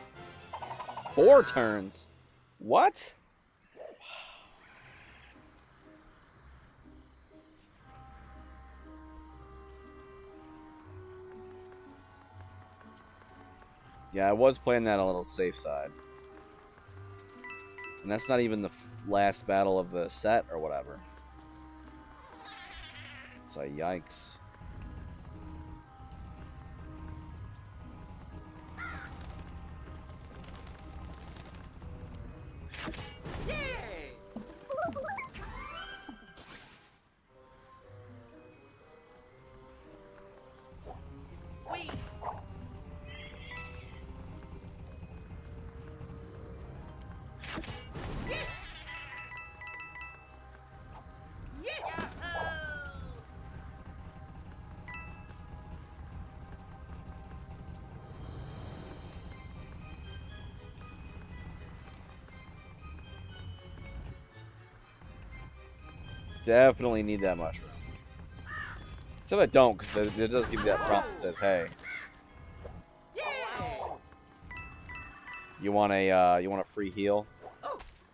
4 turns? What? Yeah, I was playing that on a little safe side. And that's not even the last battle of the set or whatever. So yikes. Yay! Wee! Yeah! Definitely need that mushroom. Except I don't, because it does give you that prompt that says, hey, Yay! you want a free heal? Oh!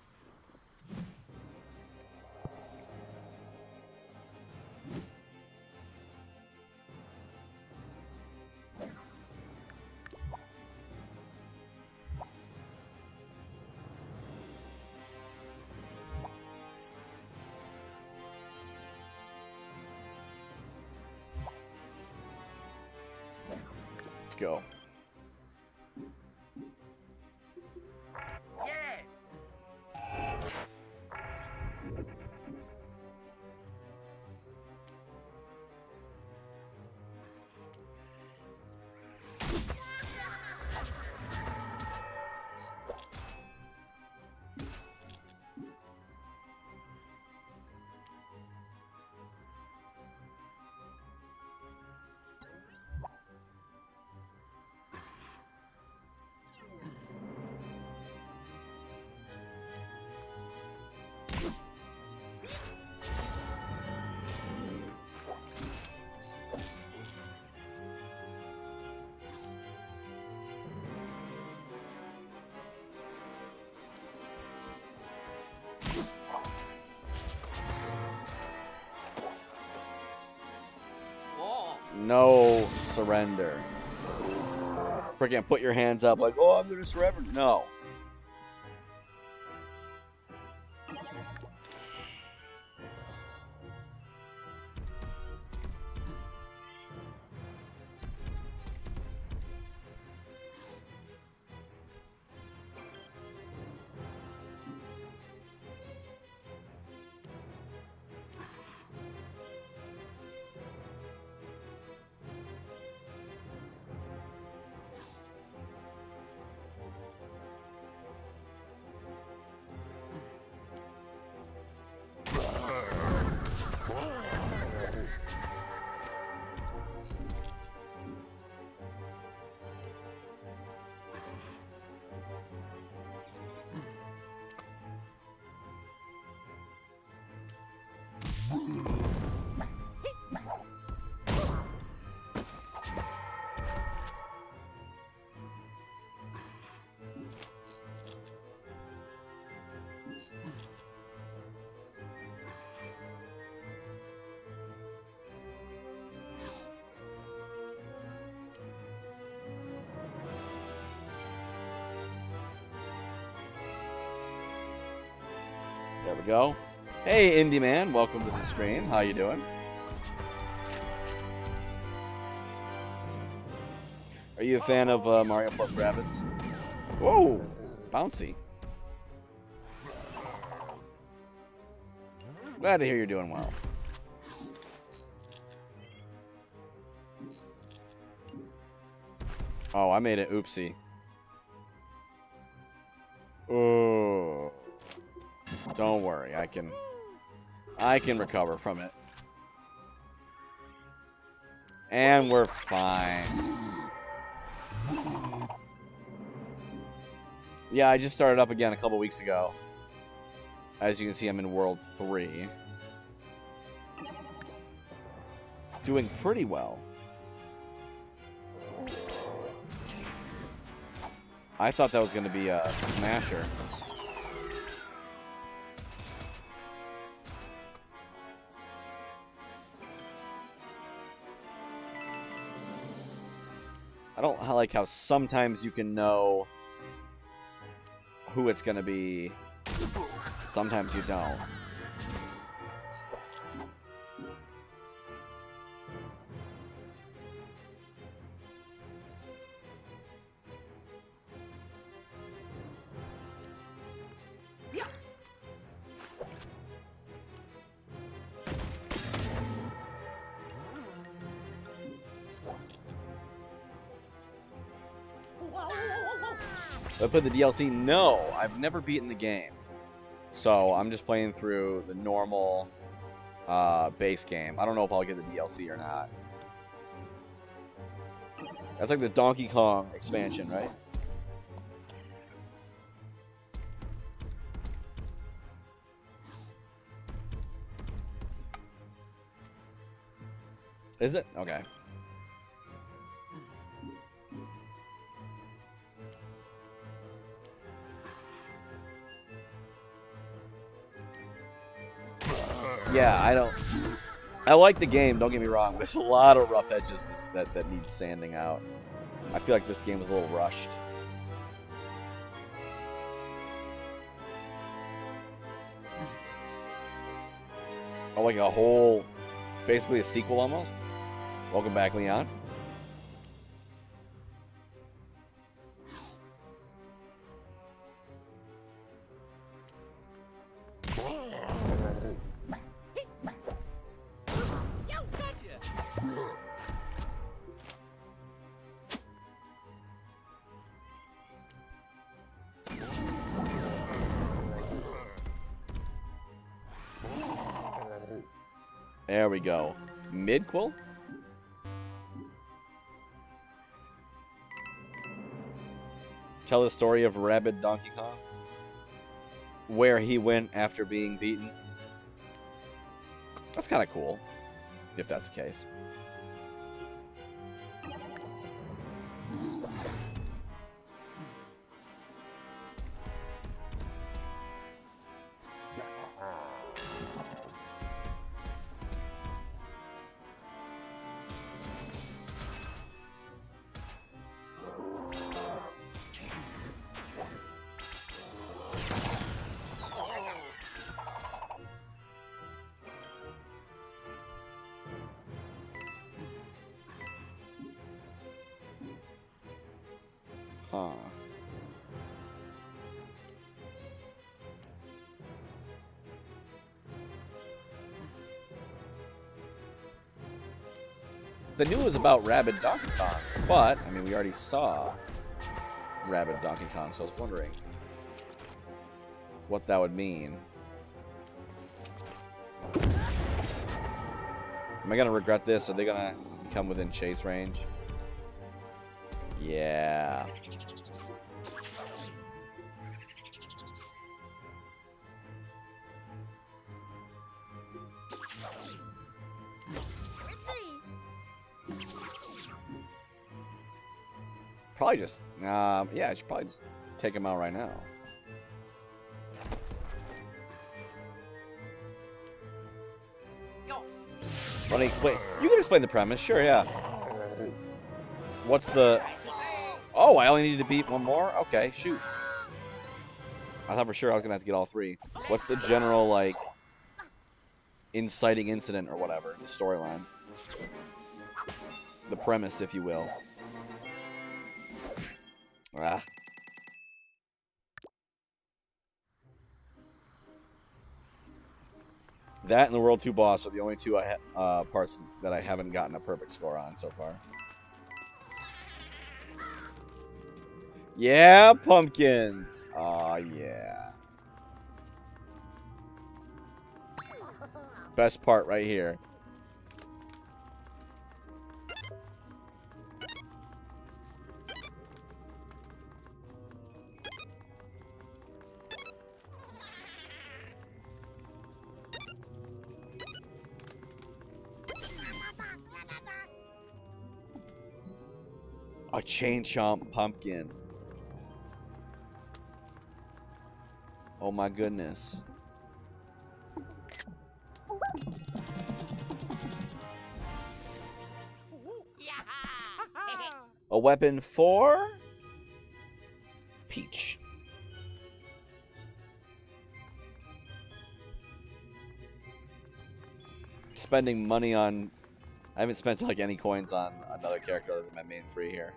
Let's go. Yes! No surrender. Freaking put your hands up like, oh, I'm gonna surrender. No. There we go. Hey, Indie Man, welcome to the stream. How you doing? Are you a fan of Mario plus Rabbids? Whoa, bouncy. Glad to hear you're doing well. Oh, I made an oopsie. Oh. Don't worry, I can recover from it. And we're fine. Yeah, I just started up again a couple weeks ago. As you can see, I'm in World 3. Doing pretty well. I thought that was going to be a smasher. I don't like how sometimes you can know who it's going to be. Sometimes you don't. I put the DLC? No, I've never beaten the game. So I'm just playing through the normal base game. I don't know if I'll get the DLC or not. That's like the Donkey Kong expansion, right? Is it? Okay. Yeah, I like the game, don't get me wrong. There's a lot of rough edges that need sanding out. I feel like this game was a little rushed. Oh, like a whole, basically a sequel almost. Welcome back, Leon. There we go. Midquel? Tell the story of Rabid Donkey Kong. Where he went after being beaten. That's kind of cool. If that's the case. Huh. The new was about Rabid Donkey Kong, but, I mean, we already saw Rabid Donkey Kong, so I was wondering what that would mean. Am I gonna regret this? Are they gonna come within chase range? Yeah. Probably just, yeah, I should probably just take him out right now. Want to explain? You can explain the premise, sure, yeah. What's the... Oh, I only need to beat one more? Okay, shoot. I thought for sure I was going to have to get all three. What's the general, like, inciting incident or whatever, the storyline? The premise, if you will. Ah. That and the World 2 boss are the only two parts that I haven't gotten a perfect score on so far. Yeah, pumpkins! Aw, yeah. Best part right here. A chain chomp pumpkin. Oh my goodness. A weapon for Peach. Spending money on... I haven't spent like any coins on another character other than my main three here.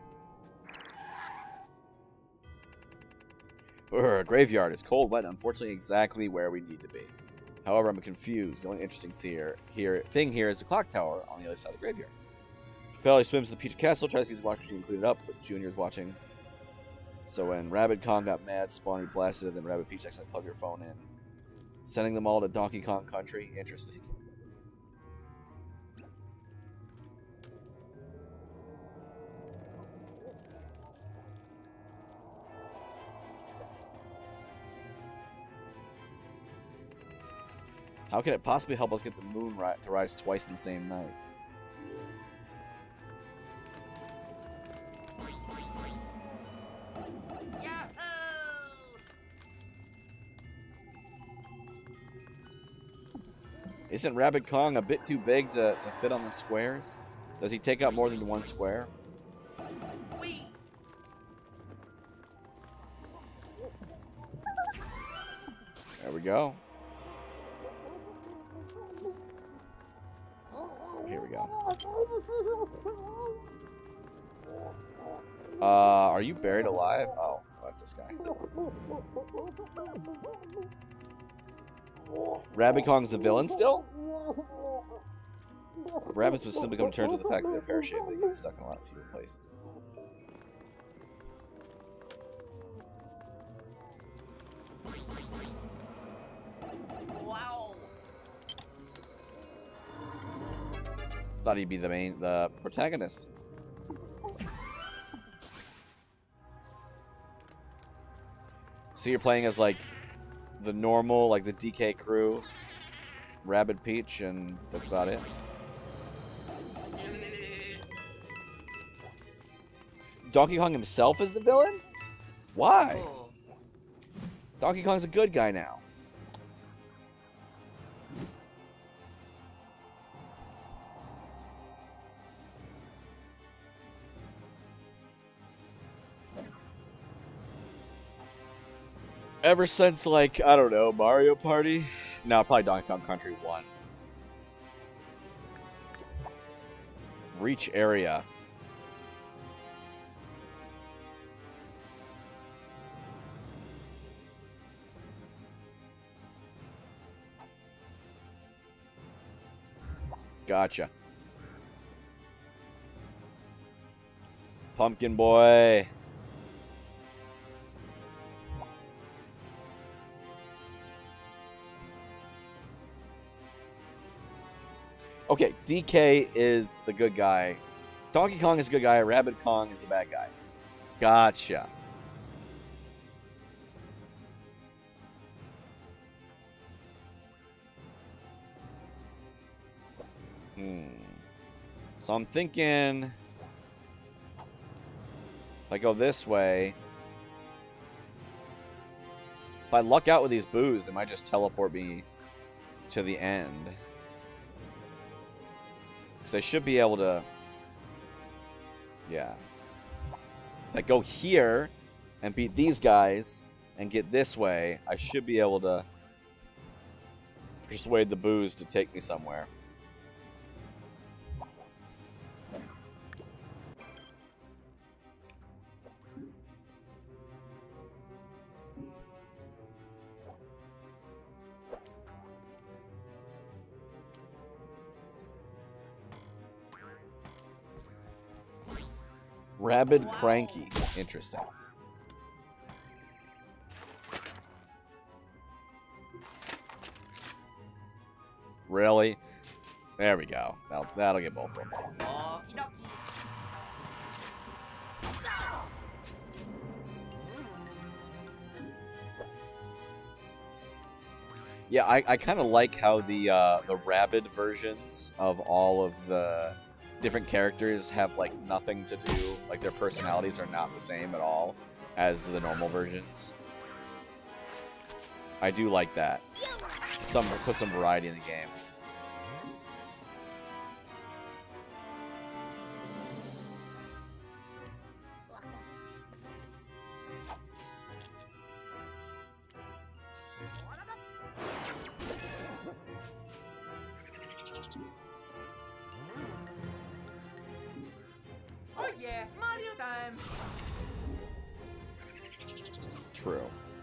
Graveyard is cold, wet, and unfortunately exactly where we need to be. However, I'm confused. The only interesting thing here is the clock tower on the other side of the graveyard. Felly swims to the Peach Castle, tries to use his watch machine to clean it up, but Junior's watching. So when Rabid Kong got mad, Spawny blasted it, then Rabid Peach accidentally plugged her phone in. Sending them all to Donkey Kong Country? Interesting. How can it possibly help us get the moon to rise twice in the same night? Isn't Rabid Kong a bit too big to fit on the squares? Does he take up more than one square? There we go. Here we go. Are you buried alive? Oh, that's this guy. Rabid Kong's the villain still? Rabbits would simply come to terms with the fact that they're pear-shaped. They get stuck in a lot of fewer places. Wow. Thought he'd be the protagonist. So you're playing as like the normal, like the DK crew, Rabid Peach, and that's about it. Donkey Kong himself is the villain? Why? Oh. Donkey Kong's a good guy now. Ever since, like, I don't know, Mario Party? No, probably Donkey Kong Country 1. Reach area. Gotcha. Pumpkin boy. Okay, DK is the good guy. Donkey Kong is the good guy. Rabbid Kong is the bad guy. Gotcha. So I'm thinking if I go this way, if I luck out with these boos, they might just teleport me to the end. Because I should be able to, yeah. If I go here and beat these guys and get this way, I should be able to persuade the boos to take me somewhere. Rabid Cranky. Interesting. Really? There we go. That'll get both of them. Okie dokie. Yeah, I kind of like how the Rabid versions of all of the different characters have like nothing to do, like their personalities are not the same at all as the normal versions. I do like that. Put some variety in the game. Oh yeah, Mario time. True.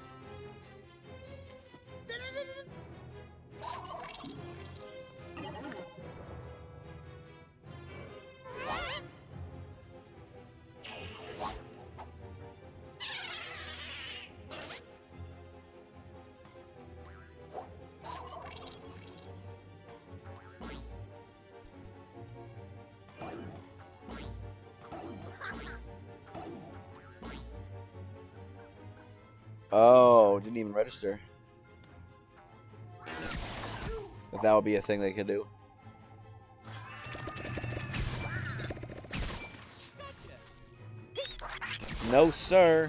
Oh, didn't even register. But that would be a thing they could do. No, sir.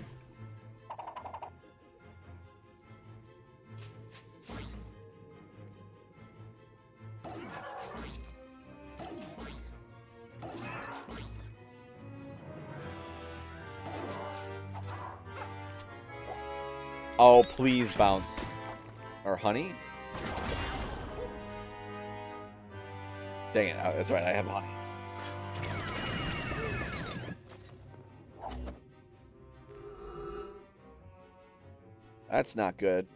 Oh, please bounce. Or honey? Dang it, that's right, I have honey. That's not good.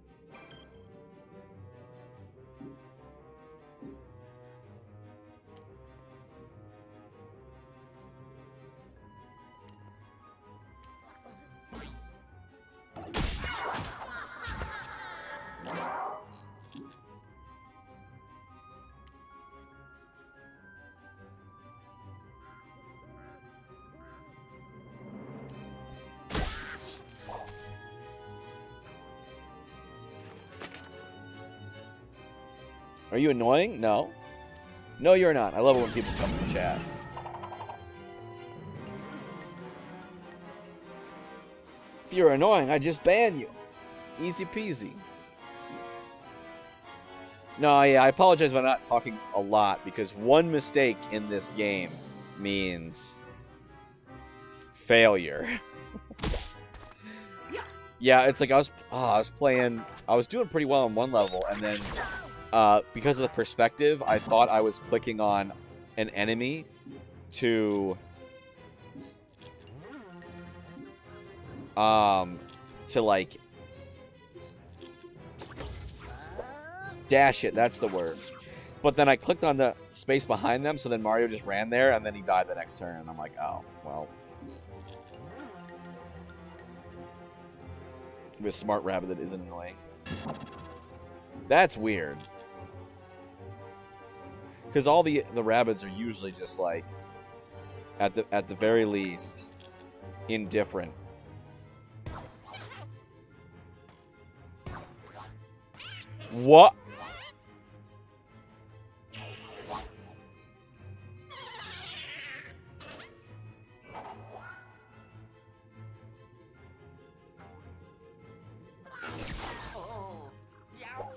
Are you annoying? No. No, you're not. I love it when people come in the chat. If you're annoying, I just ban you. Easy peasy. No, yeah, I apologize if I'm not talking a lot, because one mistake in this game means failure. Yeah, it's like I was doing pretty well on one level, and then because of the perspective, I thought I was clicking on an enemy to like dash it, that's the word. But then I clicked on the space behind them, so then Mario just ran there, and then he died the next turn. And I'm like, oh, well. With a smart rabbit that isn't annoying. That's weird. Because all the rabbits are usually just like, at the very least, indifferent. What? Oh, yow.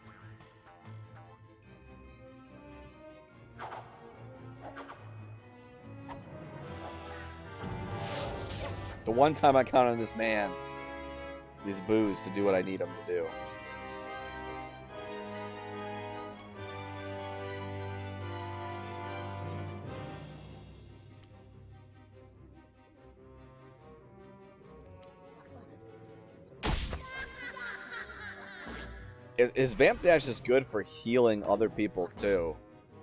The one time I count on this man, these boos, to do what I need him to do. His Vamp Dash is good for healing other people too.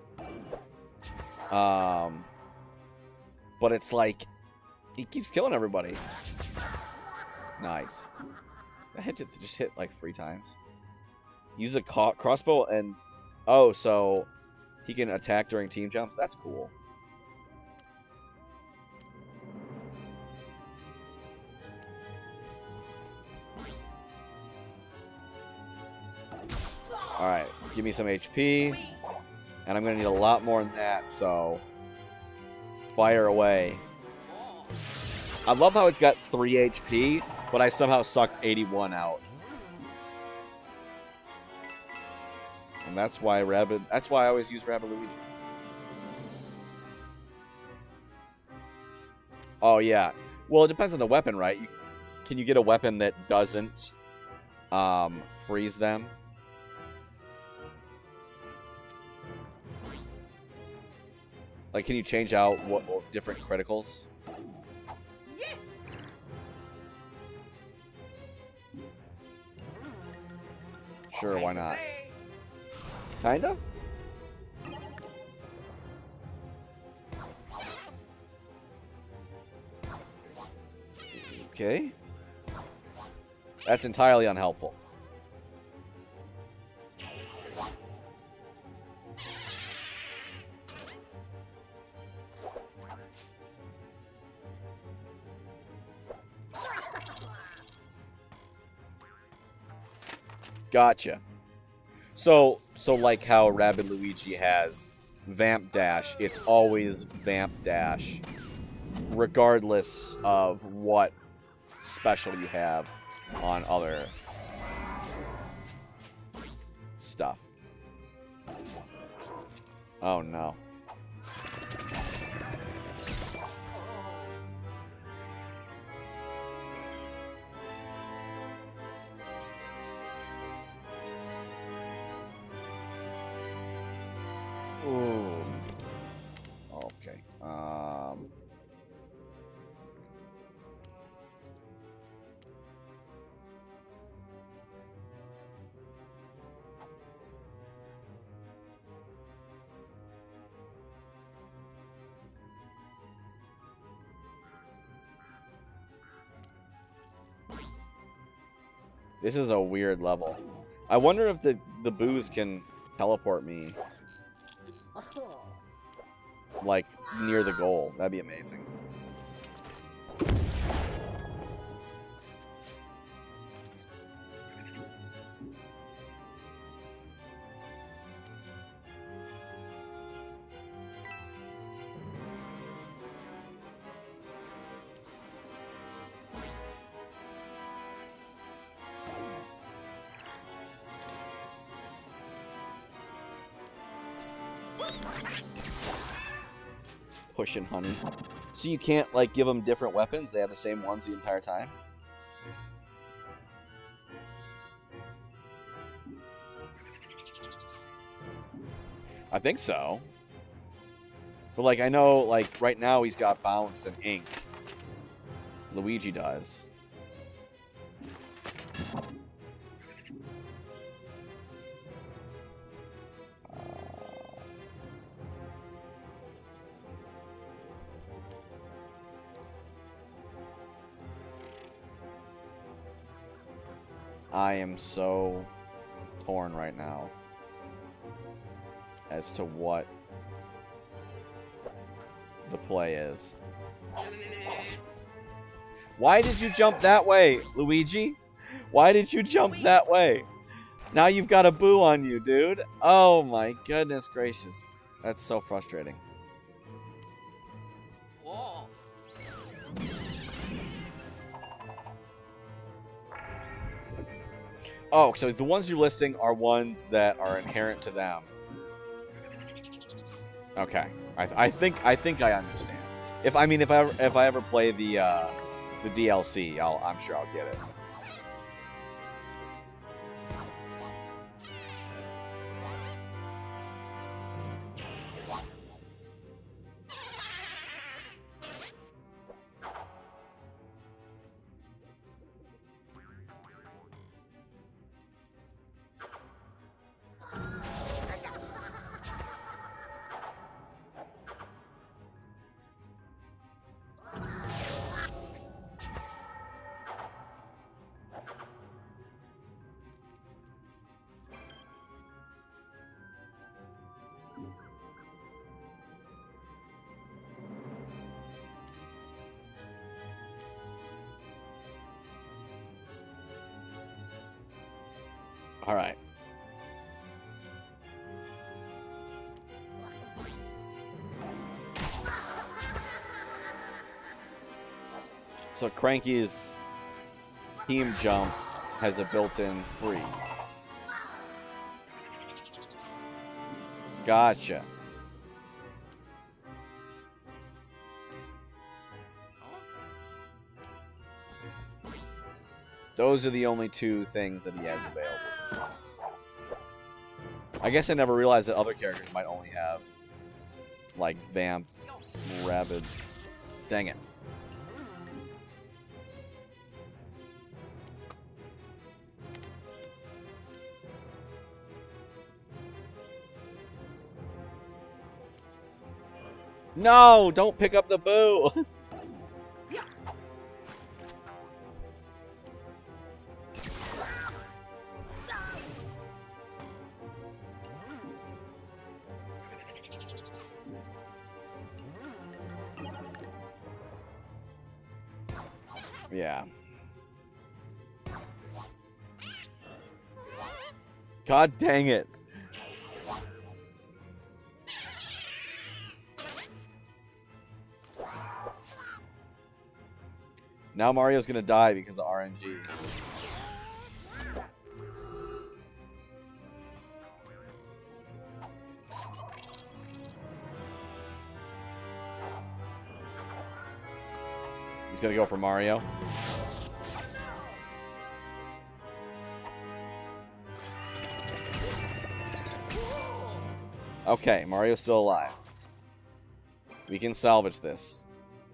But it's like he keeps killing everybody. Nice. That just hit like 3 times. Use a crossbow and oh, so he can attack during team jumps. That's cool. Alright, give me some HP. And I'm going to need a lot more than that, so fire away. I love how it's got 3 HP, but I somehow sucked 81 out. And that's why I always use Rabbit Luigi. Oh, yeah. Well, it depends on the weapon, right? Can you get a weapon that doesn't freeze them? Like, can you change out what different criticals? Yes. Sure, why not? Hey. Kinda? Okay. That's entirely unhelpful. Gotcha. So like how Rabbid Luigi has Vamp Dash, it's always Vamp Dash, regardless of what special you have on other stuff. Oh no. Ooh. Okay. This is a weird level. I wonder if the boos can teleport me like near the goal. That'd be amazing. Pushing honey. So you can't like give them different weapons? They have the same ones the entire time? I think so. But like I know like right now he's got bounce and ink. Luigi does. I am so torn right now as to what the play is. Why did you jump that way, Luigi? Why did you jump that way? Now you've got a boo on you, dude. Oh my goodness gracious. That's so frustrating. Whoa. Oh, so the ones you're listing are ones that are inherent to them. Okay, I think I understand. If I ever play the DLC, I'm sure I'll get it. All right. So Cranky's team jump has a built-in freeze. Gotcha. Those are the only two things that he has available. I guess I never realized that other characters might only have, like, Vamp, Rabid. Dang it. No! Don't pick up the boo! Yeah. God dang it. Now Mario's gonna die because of RNG. He's gonna go for Mario. Okay, Mario's still alive. We can salvage this.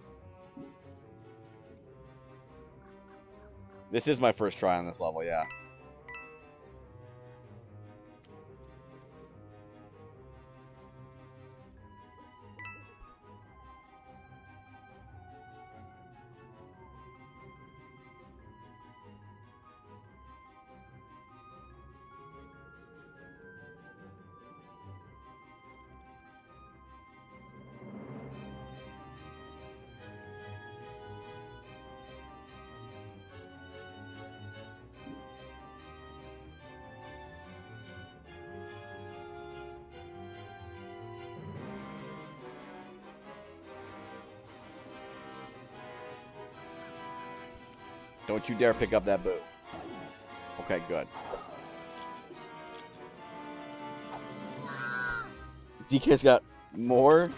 This is my first try on this level, yeah. Don't you dare pick up that boot. Okay, good. DK's got more.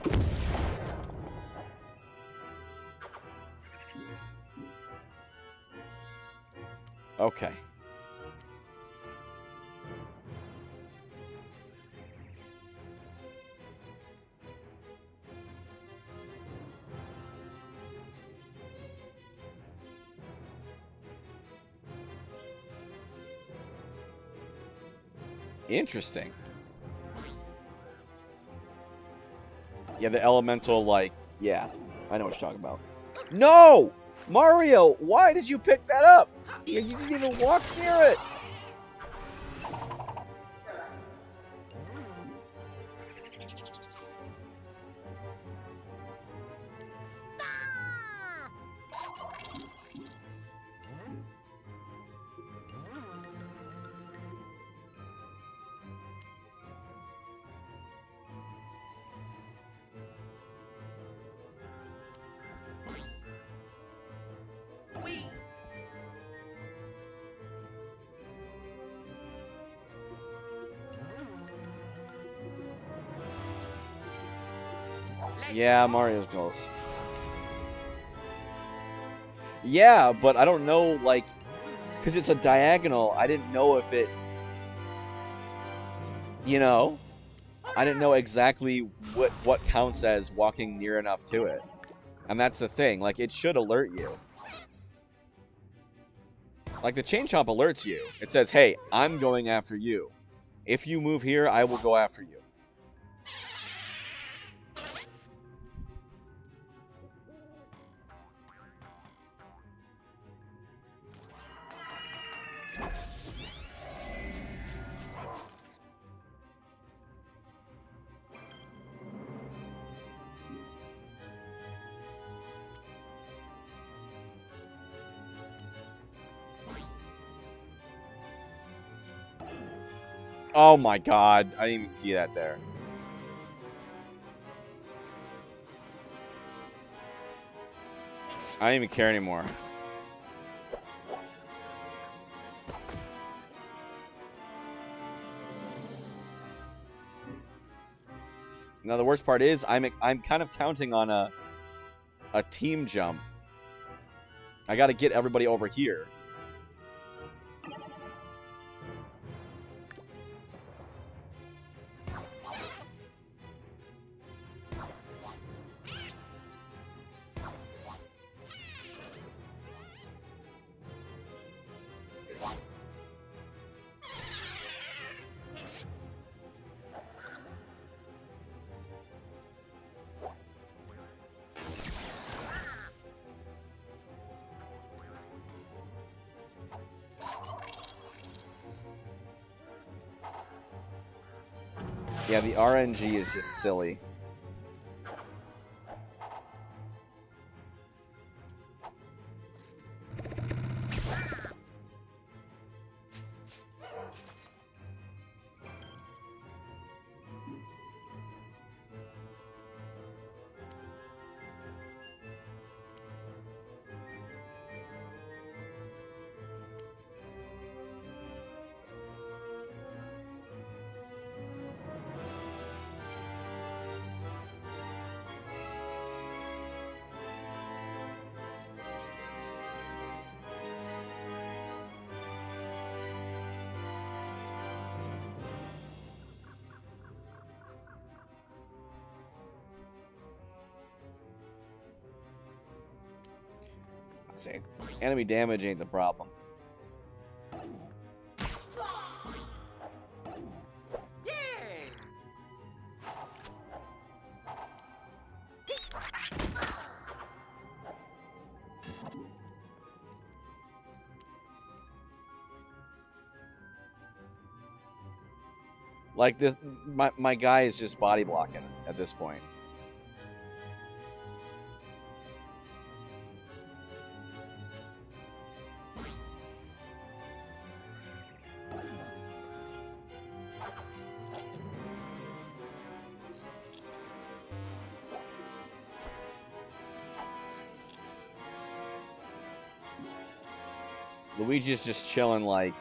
Okay. Interesting. Yeah, the elemental, like, yeah. I know what you're talking about. No! Mario, why did you pick that up? You didn't even walk near it. Wee. Yeah, Mario's close. Yeah, but I don't know, like, because it's a diagonal, I didn't know if it, you know, I didn't know exactly what counts as walking near enough to it. And that's the thing, like, it should alert you. Like, the chain chomp alerts you. It says, hey, I'm going after you. If you move here, I will go after you. Oh my god, I didn't even see that there. I don't even care anymore. Now the worst part is I'm kind of counting on a team jump. I got to get everybody over here. Yeah, the RNG is just silly. See, enemy damage ain't the problem. Yeah. Like this, my guy is just body blocking at this point. Luigi's just chilling like,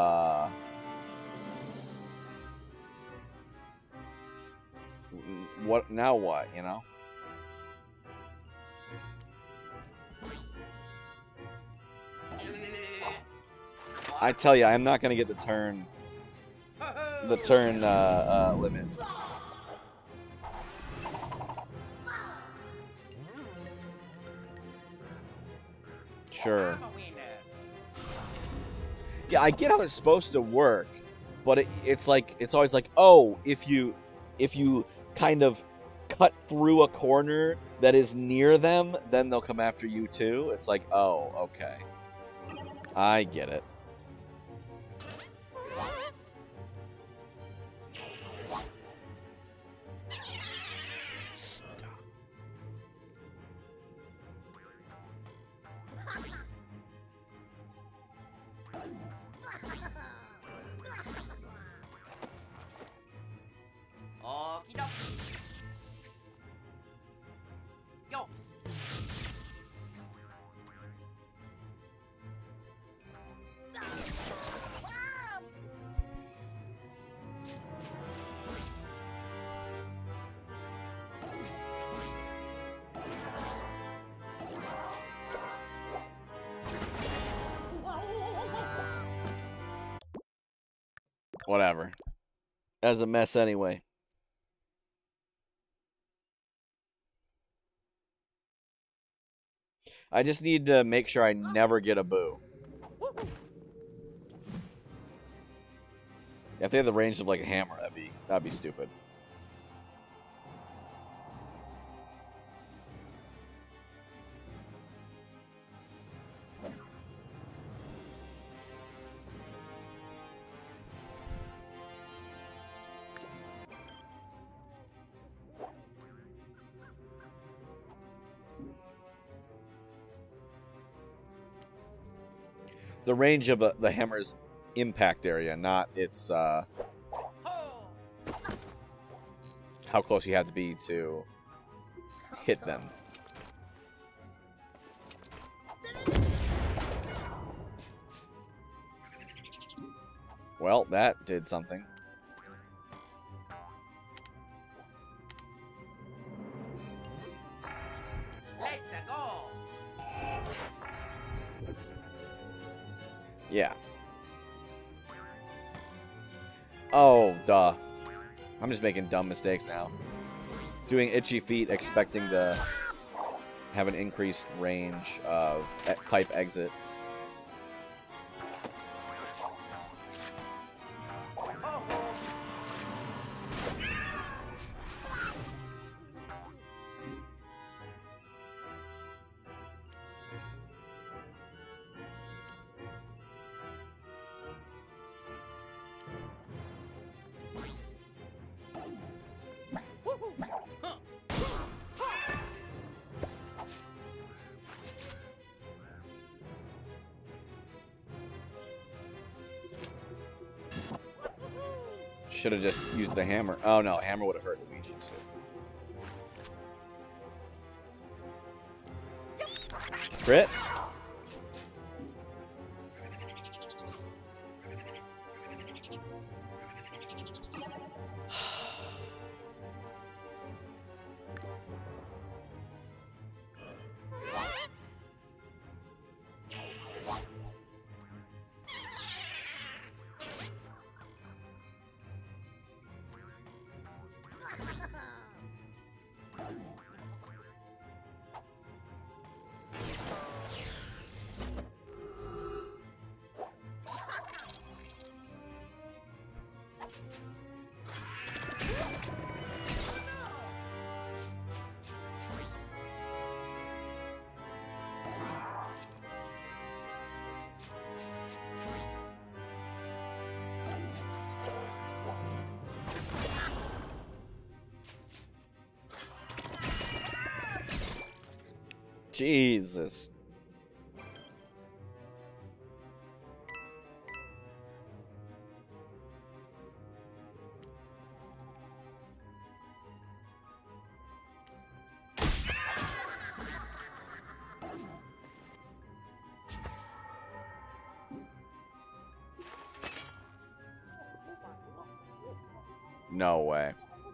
what, now what, you know? I tell you, I'm not gonna get the turn limit. Sure. I'm a winner. Yeah, I get how it's supposed to work, but it's like, it's always like, oh, if you kind of cut through a corner that is near them, then they'll come after you too. It's like, oh, okay. I get it. Okie dokie. Yo. Whatever. As a mess anyway. I just need to make sure I never get a boo. If they have the range of like a hammer, that'd be stupid. The range of the hammer's impact area, not its how close you have to be to hit them. Well, that did something. Let's go. Yeah. Oh, duh. I'm just making dumb mistakes now. Doing itchy feet, expecting to have an increased range of pipe exit. Should have just used the hammer. Oh no, hammer would have hurt Luigi too. Crit. Jesus. No way.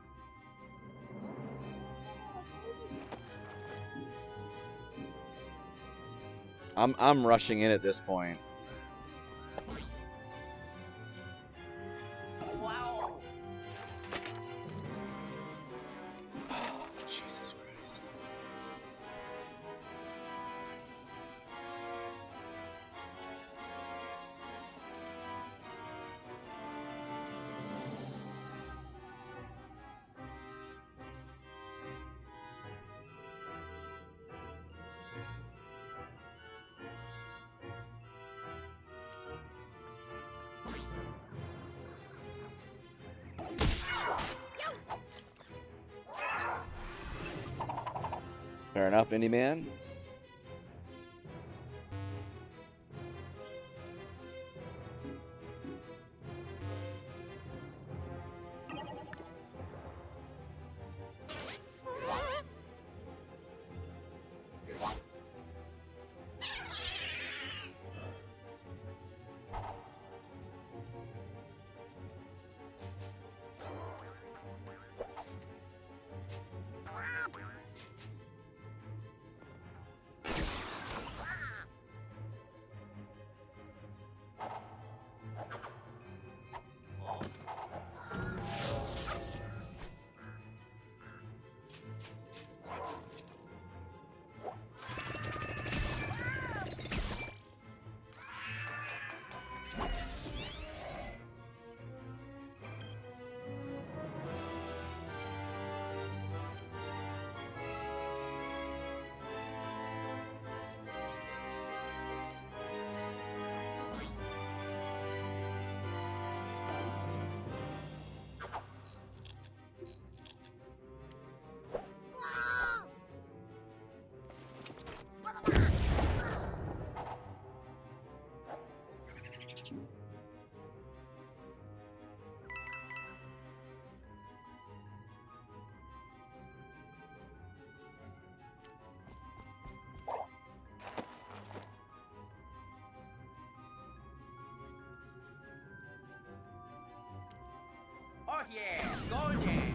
I'm rushing in at this point. Wow. Jesus Christ. Fair enough, Indie Man. Oh yeah, golden.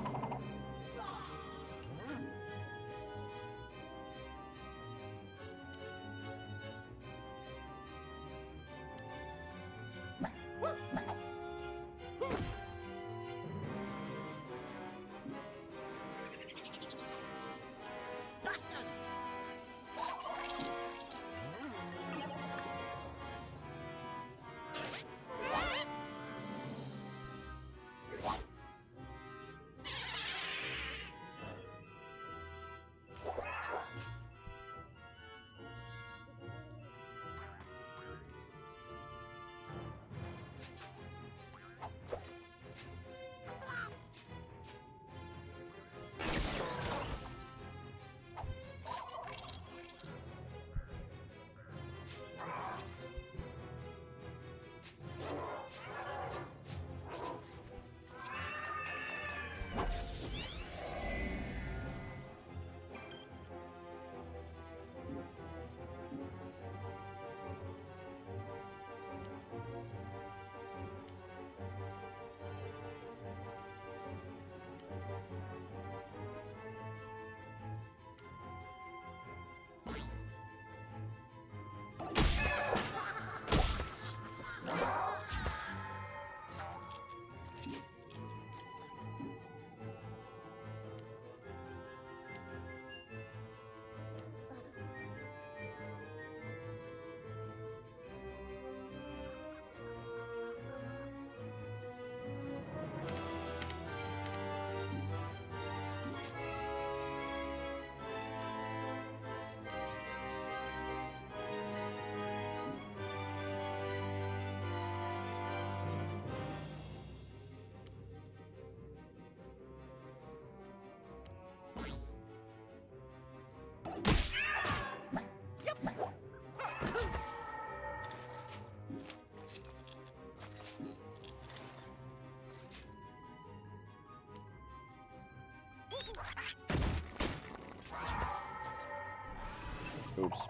Oops.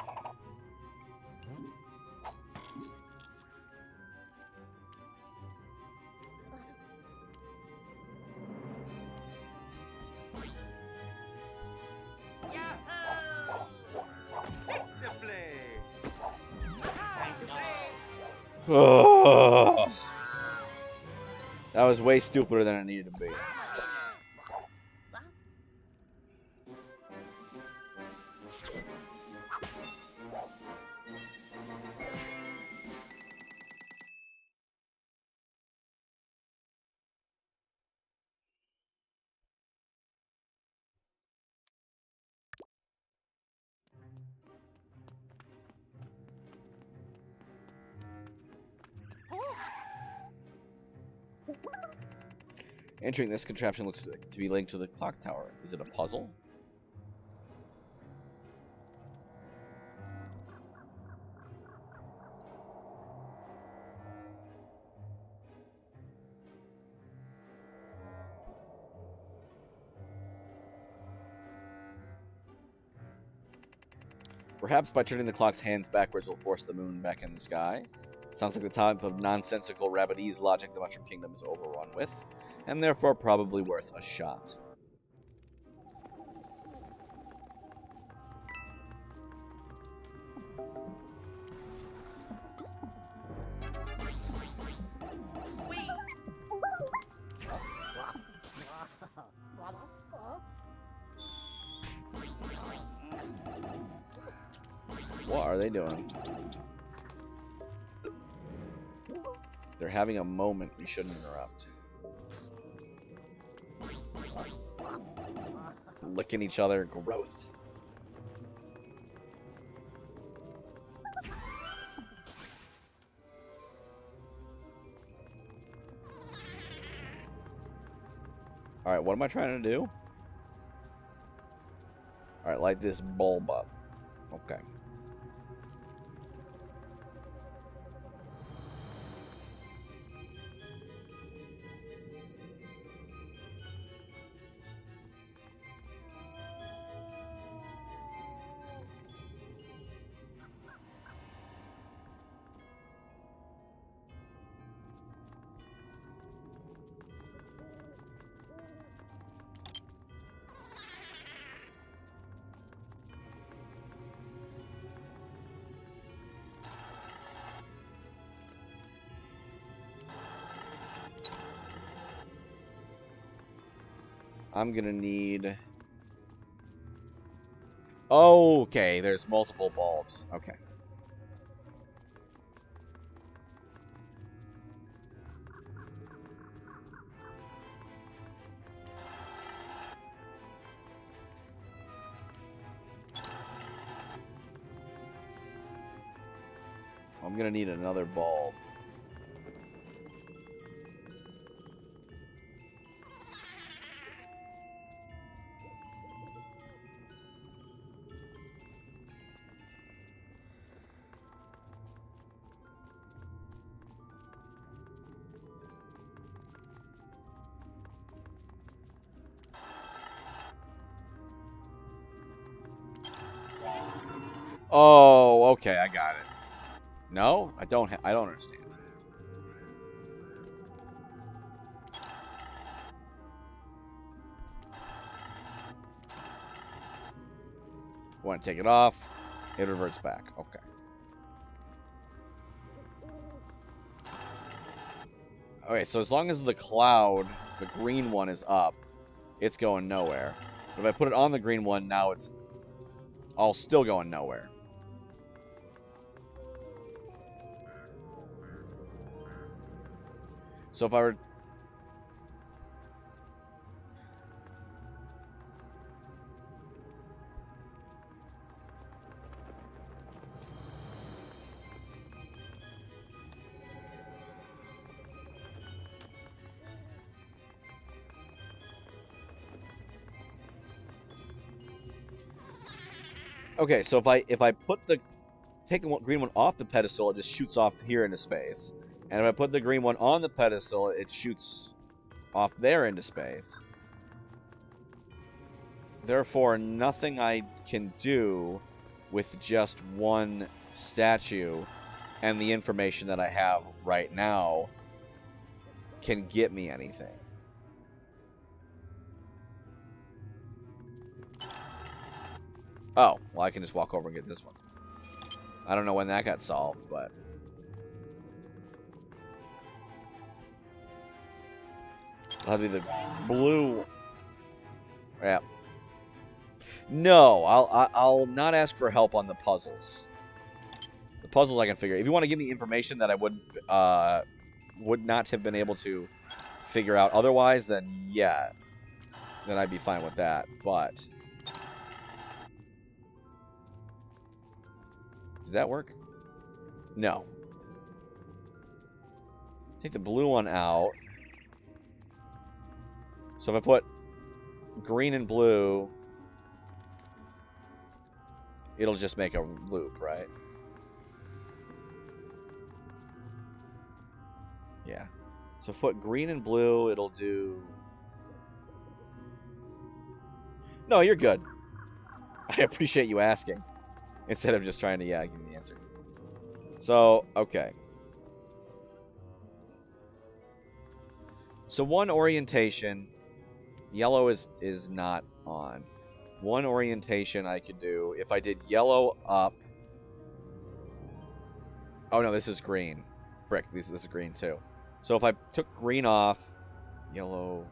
Yahoo! Let's play. Time to play. Ugh. That was way stupider than it needed to be. Entering this contraption looks to be linked to the clock tower. Is it a puzzle? Perhaps by turning the clock's hands backwards will force the moon back in the sky. Sounds like the type of nonsensical rabbitese logic the Mushroom Kingdom is overrun with, and therefore probably worth a shot. What are they doing? They're having a moment we shouldn't interrupt. Licking each other. Growth. Alright, what am I trying to do? Alright, light this bulb up. Okay. I'm gonna need... Okay, there's multiple bulbs. Okay. I'm gonna need another bulb. Oh, okay, I got it. No, I don't understand. Want to take it off? It reverts back. Okay. Okay, so as long as the cloud, the green one, is up, it's going nowhere. But if I put it on the green one, now it's all still going nowhere. So if I were... Okay, so if I put the... take the green one off the pedestal, it just shoots off here into space. And if I put the green one on the pedestal, it shoots off there into space. Therefore, nothing I can do with just one statue and the information that I have right now can get me anything. Oh, well, I can just walk over and get this one. I don't know when that got solved, but... I'll have the blue... Yeah. No, I'll not ask for help on the puzzles. The puzzles I can figure. If you want to give me information that I would not have been able to figure out otherwise, then yeah. Then I'd be fine with that, but... Did that work? No. Take the blue one out. So if I put green and blue, it'll just make a loop, right? Yeah. So if I put green and blue, it'll do... No, you're good. I appreciate you asking. Instead of just trying to, yeah, give me the answer. So, okay. So one orientation, yellow is not on. One orientation I could do, if I did yellow up. Oh no, this is green. Frick, this is green too. So if I took green off, yellow.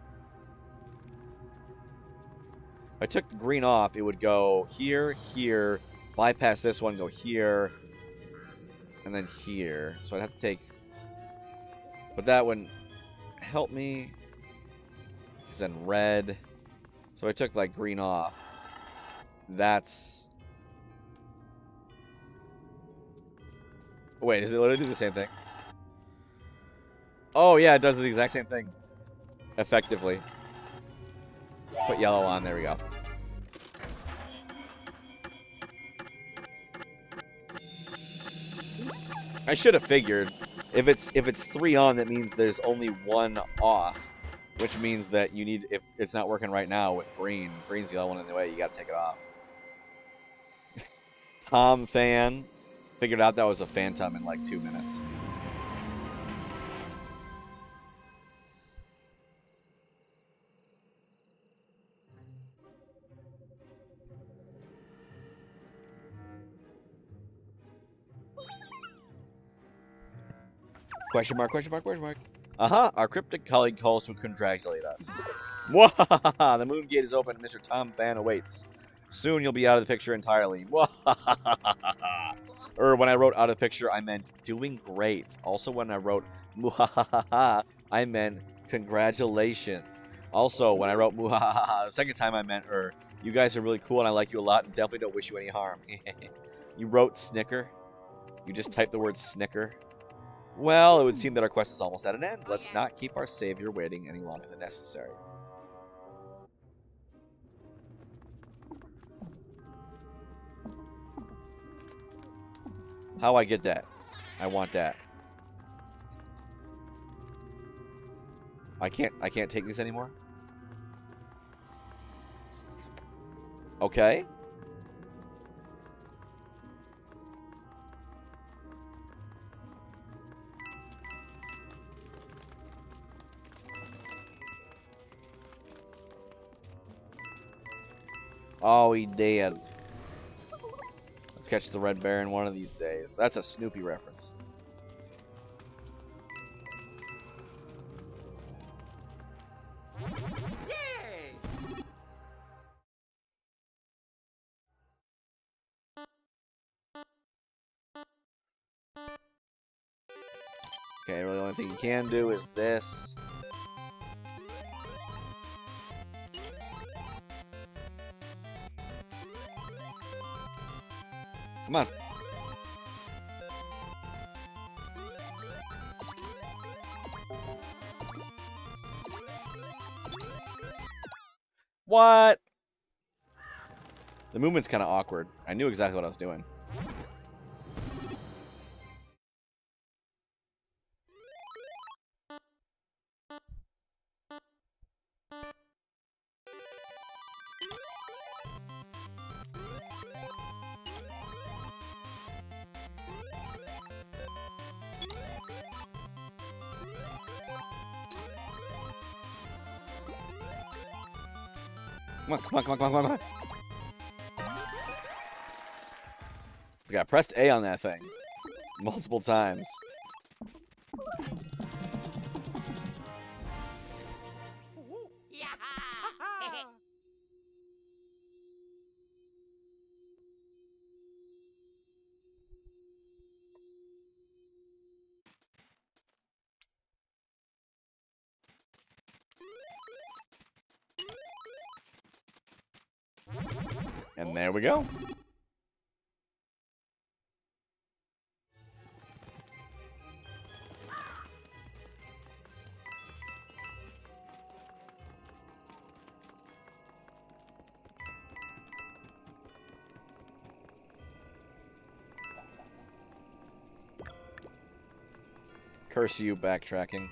If I took the green off, it would go here, here, bypass this one, go here, and then here. So I'd have to take. But that wouldn't help me. Because then red. So I took like green off. That's. Wait, does it literally do the same thing? Oh yeah, it does the exact same thing. Effectively. Put yellow on, there we go. I should have figured. If it's 3 on, that means there's only 1 off. Which means that you need, if it's not working right now with green. Green's the only one in the way, you gotta take it off. Tom Fan. Figured out that was a phantom in like 2 minutes. Question mark, question mark, question mark. Uh-huh, our cryptic colleague calls to congratulate us. Mwahaha, the moon gate is open and Mr. Tom Fan awaits. Soon you'll be out of the picture entirely. Mwahaha. Or when I wrote out of the picture, I meant doing great. Also when I wrote muhahaha, I meant congratulations. Also, when I wrote muhahaha, the second time I meant, you guys are really cool and I like you a lot and definitely don't wish you any harm. You wrote snicker? You just typed the word snicker? Well, it would seem that our quest is almost at an end. Let's not keep our savior waiting any longer than necessary. How I get that? I want that. I can't take these anymore? Okay. Oh, he did. I'll catch the Red Baron one of these days. That's a Snoopy reference. Yay! Okay, really the only thing you can do is this. Come on. What? The movement's kind of awkward. I knew exactly what I was doing. Come on, come on, come on, come on, come on. I got pressed A on that thing multiple times. And there we go. Curse you, backtracking.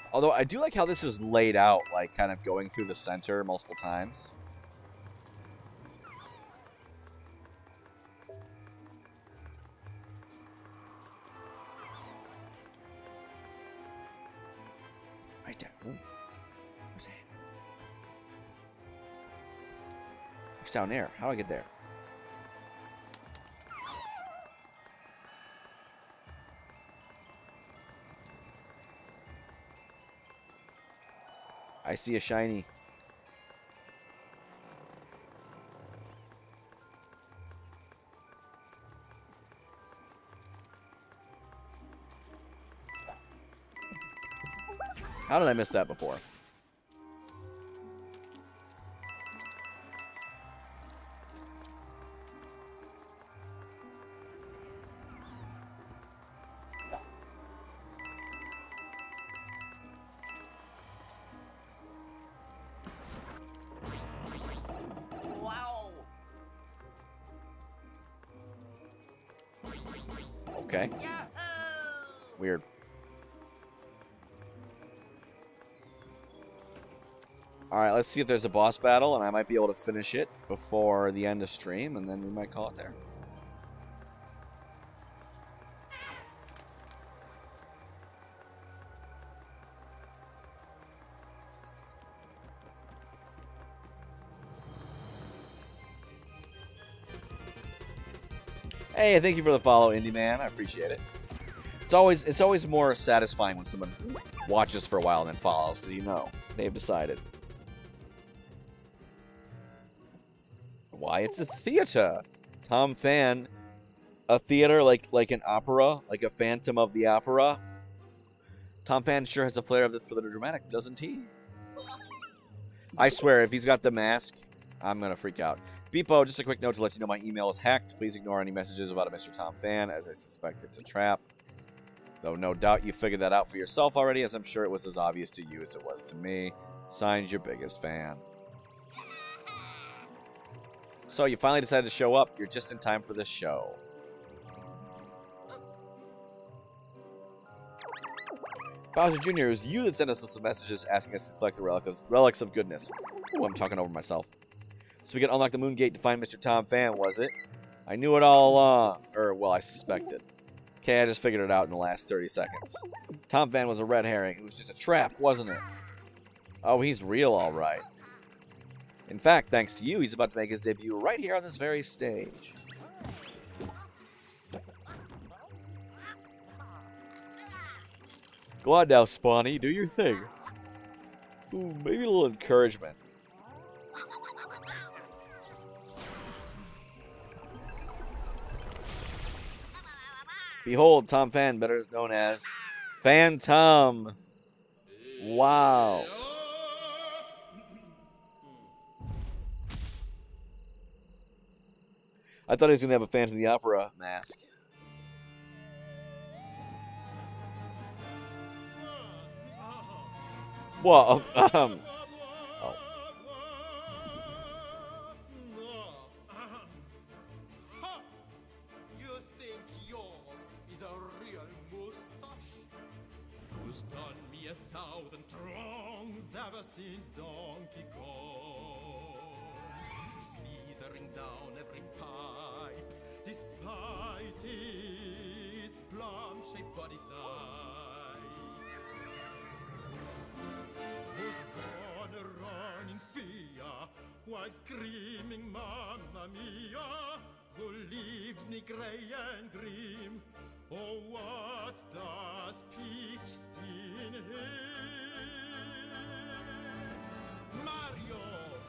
Although I do like how this is laid out, like kind of going through the center multiple times. Right there. Ooh. Where's that? It's down there. How do I get there? I see a shiny. How did I miss that before? Wow. Okay. Yahoo! Weird. Alright, let's see if there's a boss battle, and I might be able to finish it before the end of stream, and then we might call it there. Hey, thank you for the follow, Indie Man. I appreciate it. It's always more satisfying when someone watches for a while and then follows, because you know they've decided. Why, it's a theater. Tom Fan, a theater like an opera, like a Phantom of the Opera. Tom Fan sure has a flair for the dramatic, doesn't he? I swear, if he's got the mask, I'm gonna freak out. Beepo, just a quick note to let you know my email is hacked. Please ignore any messages about a Mr. Tom Fan, as I suspect it's a trap. Though no doubt you figured that out for yourself already, as I'm sure it was as obvious to you as it was to me. Signed, your biggest fan. So, you finally decided to show up. You're just in time for this show. Bowser Jr., it was you that sent us this messages asking us to collect the relics of goodness. Ooh, I'm talking over myself. So we can unlock the Moon Gate to find Mr. Tom Fan, was it? I knew it all along. Or, well, I suspected. Okay, I just figured it out in the last 30 seconds. Tom Fan was a red herring. It was just a trap, wasn't it? Oh, he's real, all right. In fact, thanks to you, he's about to make his debut right here on this very stage. Go on now, Spawny. Do your thing. Ooh, maybe a little encouragement. Behold, Tom Fan, better known as Phantom. Wow. I thought he was going to have a Phantom of the Opera mask. Well, oh. You think yours is a real mustache? Who's done me 1,000 wrongs ever since Donkey Kong? Slithering down every pipe, despite his plum-shaped body type. Who's gonna run in fear while screaming Mamma Mia? Who leaves me grey and grim? Oh, what does Peach see in him? Mario!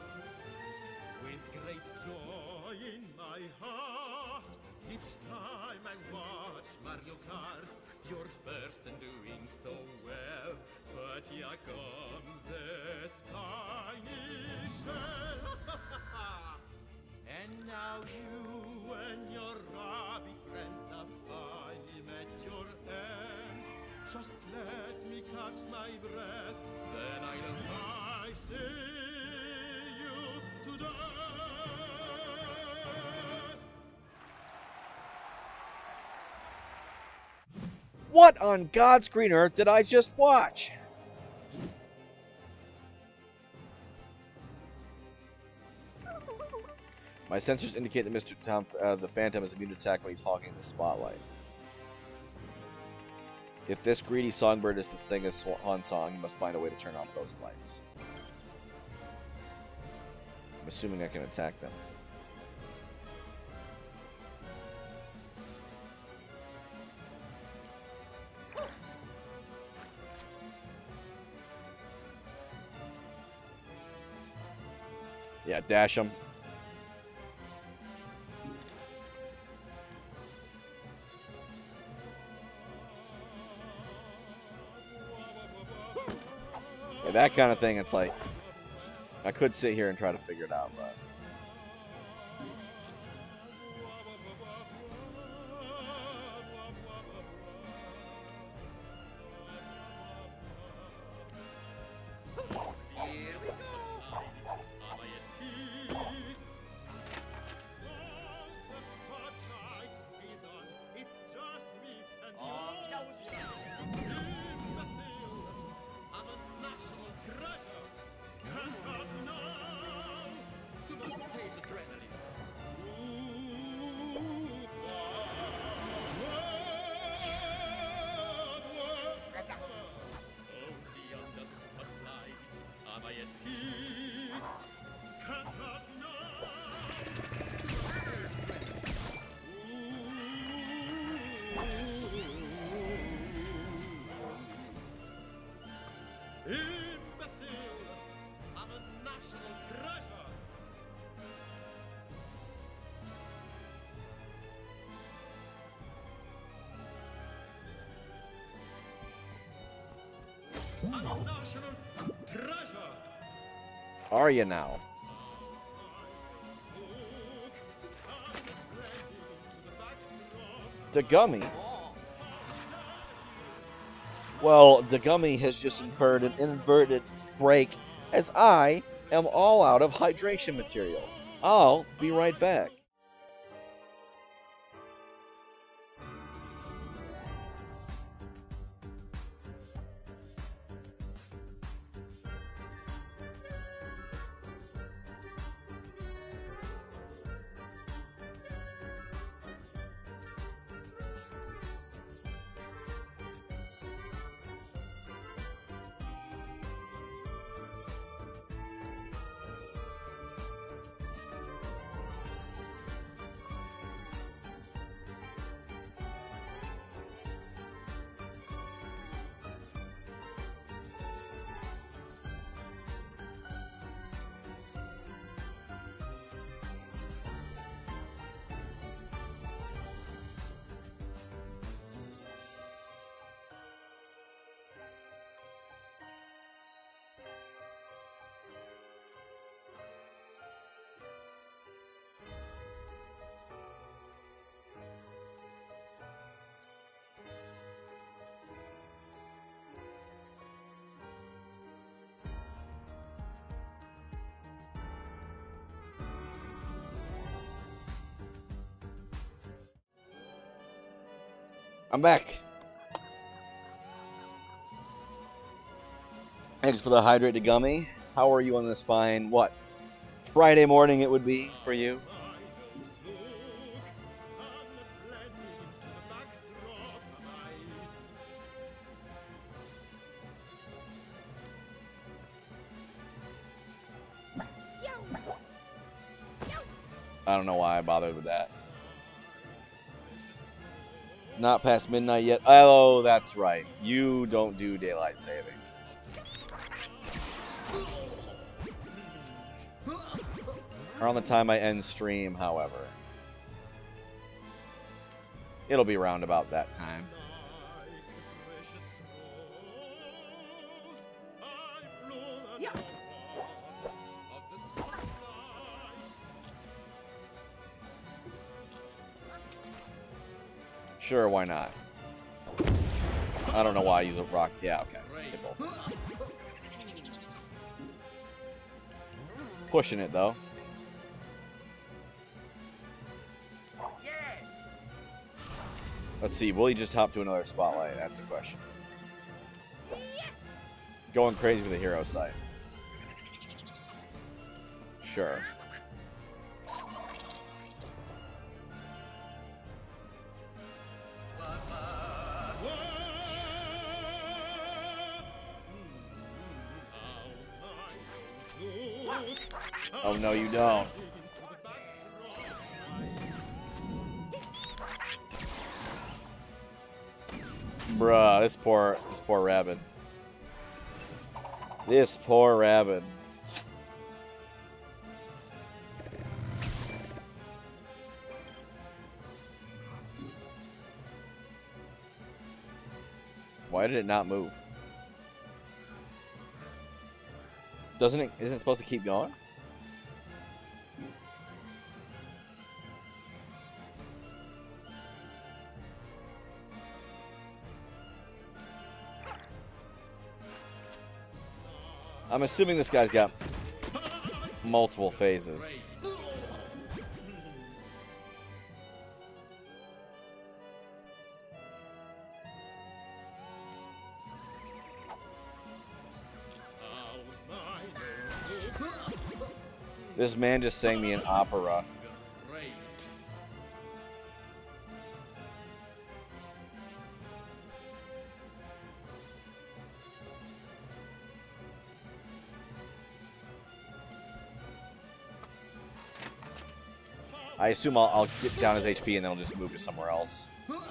With great joy in my heart, each time I watch Mario Kart, you're first and doing so well, but here comes the spiny shell. And now you and your Robbie friends have finally met your end. Just let me catch my breath, then I'll see you to death. What on God's green earth did I just watch? My sensors indicate that Mr. Tom, the Phantom is immune to attack when he's hogging the spotlight. If this greedy songbird is to sing a swan song, you must find a way to turn off those lights. I'm assuming I can attack them. Yeah, dash them. Yeah, that kind of thing, it's like, I could sit here and try to figure it out, but... Are you now? Dagummy. Well, Dagummy has just incurred an inadvertent break as I am all out of hydration material. I'll be right back. I'm back. Thanks for the Hydrate Dagummy. How are you on this fine, what, Friday morning it would be for you? I don't know why I bothered with that. Not past midnight yet. Oh, that's right. You don't do daylight saving. Around the time I end stream, however. It'll be around about that time. Sure, why not? I don't know why I use a rock. Yeah, okay. Pushing it, though. Let's see, will he just hop to another spotlight? That's the question. Going crazy with the hero site. Sure. Oh no, you don't. Bruh, this poor rabbit. This poor rabbit. Why did it not move? Isn't it supposed to keep going? I'm assuming this guy's got multiple phases. This man just sang me an opera. I assume I'll get down his HP and then I'll just move to somewhere else.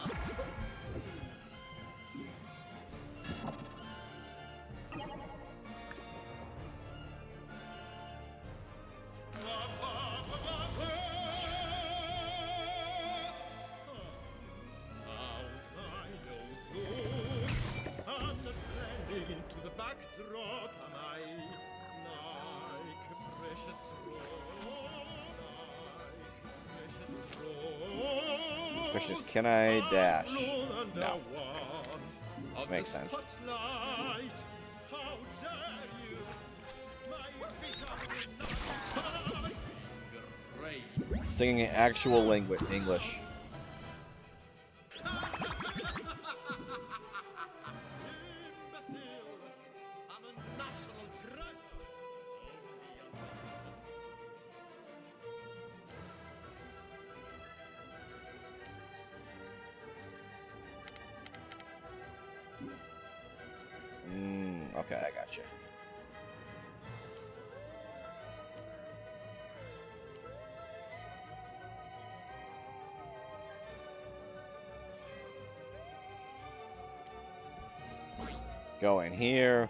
Question is, can I dash? No. Makes sense. Singing actual language, English. Okay, I got you. Go in here.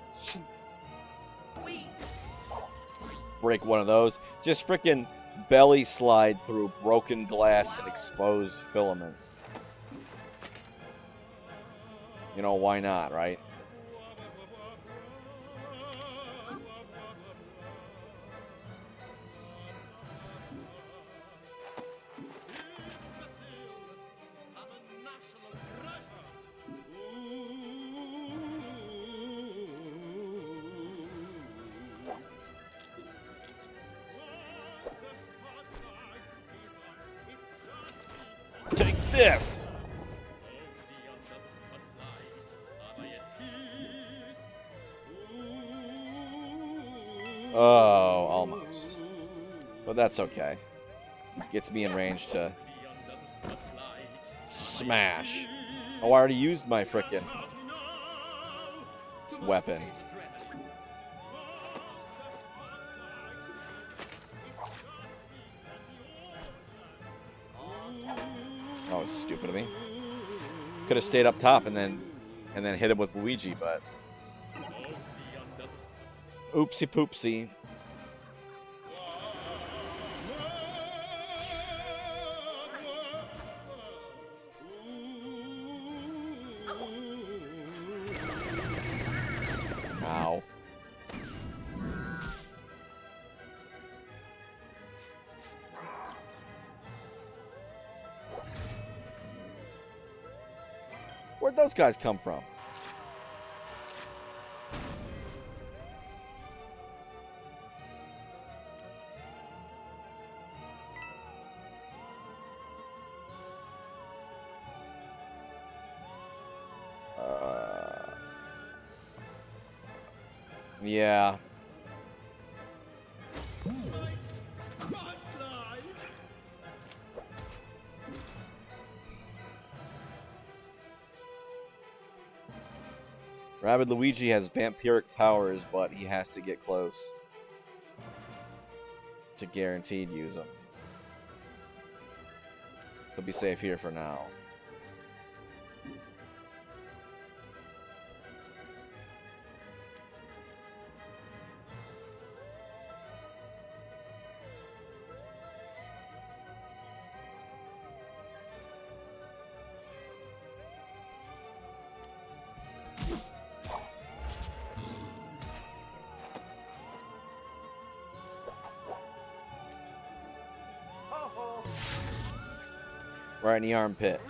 Break one of those. Just frickin' belly slide through broken glass and exposed filament. You know, why not, right? Take this! Oh, almost. But that's okay. Gets me in range to smash. Oh, I already used my frickin' weapon. That was stupid of me. Could have stayed up top and then hit him with Luigi, but oopsie poopsie. Ow. Where'd those guys come from? Yeah. Rabbid Luigi has vampiric powers, but he has to get close. to guaranteed use them. He'll be safe here for now. Right in the armpit.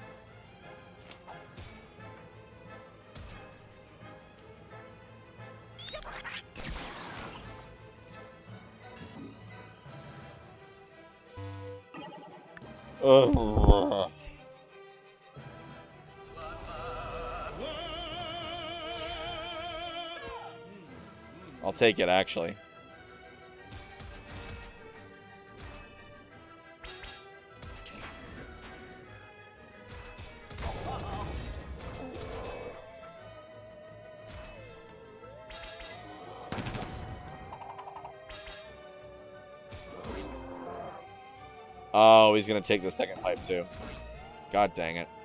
Ugh. I'll take it, actually. Oh, he's going to take the second pipe, too. God dang it.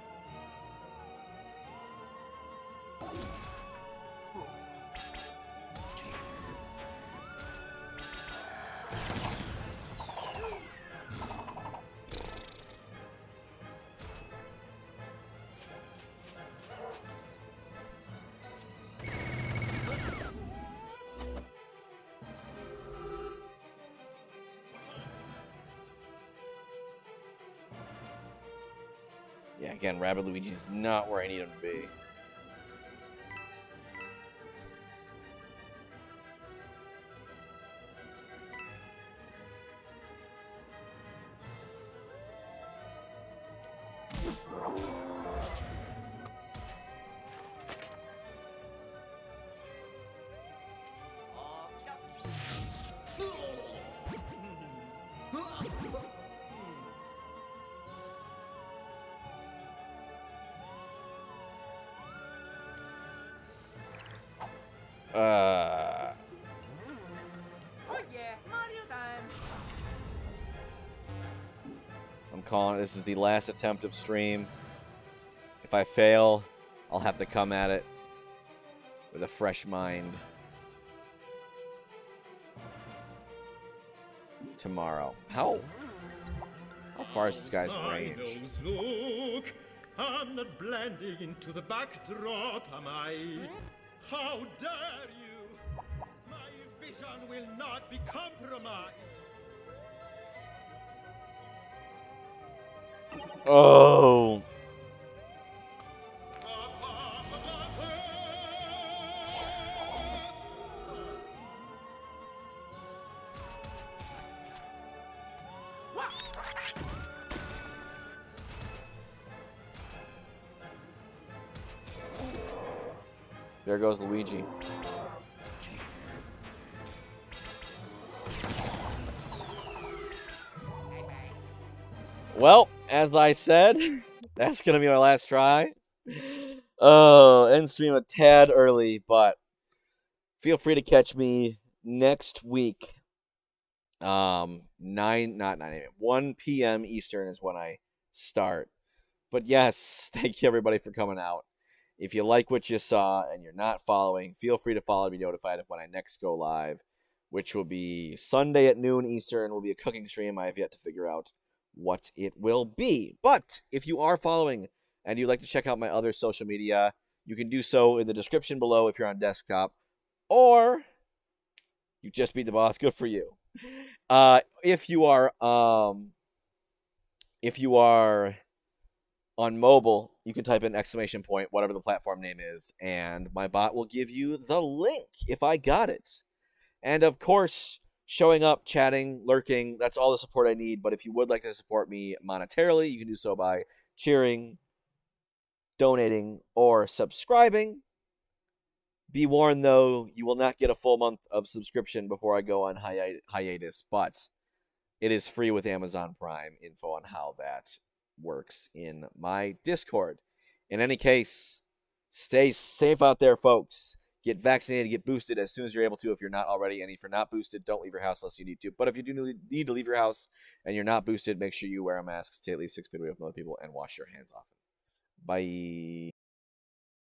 Yeah, again, Rabbid Luigi's not where I need him to be. Oh yeah, Mario time. I'm calling it. This is the last attempt of stream. If I fail, I'll have to come at it with a fresh mind tomorrow. How far is this guy's range? Look, I'm not blending into the backdrop, am I? How dare you! My vision will not be compromised. Oh. There goes Luigi. Well, as I said, that's going to be my last try. End stream a tad early, but feel free to catch me next week. 1 p.m. Eastern is when I start. But yes, thank you everybody for coming out. If you like what you saw and you're not following, feel free to follow to be notified of when I next go live, which will be Sunday at noon Eastern. Will be a cooking stream. I have yet to figure out what it will be. But if you are following and you'd like to check out my other social media, you can do so in the description below if you're on desktop, or you just beat the boss. Good for you. If you are on mobile, you can type in ! Whatever the platform name is, and my bot will give you the link if I got it. And of course, showing up, chatting, lurking, that's all the support I need. But if you would like to support me monetarily, you can do so by cheering, donating, or subscribing. Be warned, though, you will not get a full month of subscription before I go on hiatus, but it is free with Amazon Prime. Info on how that works in my Discord. In any case, stay safe out there, folks. Get vaccinated, get boosted as soon as you're able to if you're not already. And if you're not boosted, don't leave your house unless you need to. But if you do need to leave your house and you're not boosted, make sure you wear a mask, stay at least 6 feet away from other people, and wash your hands often. Bye.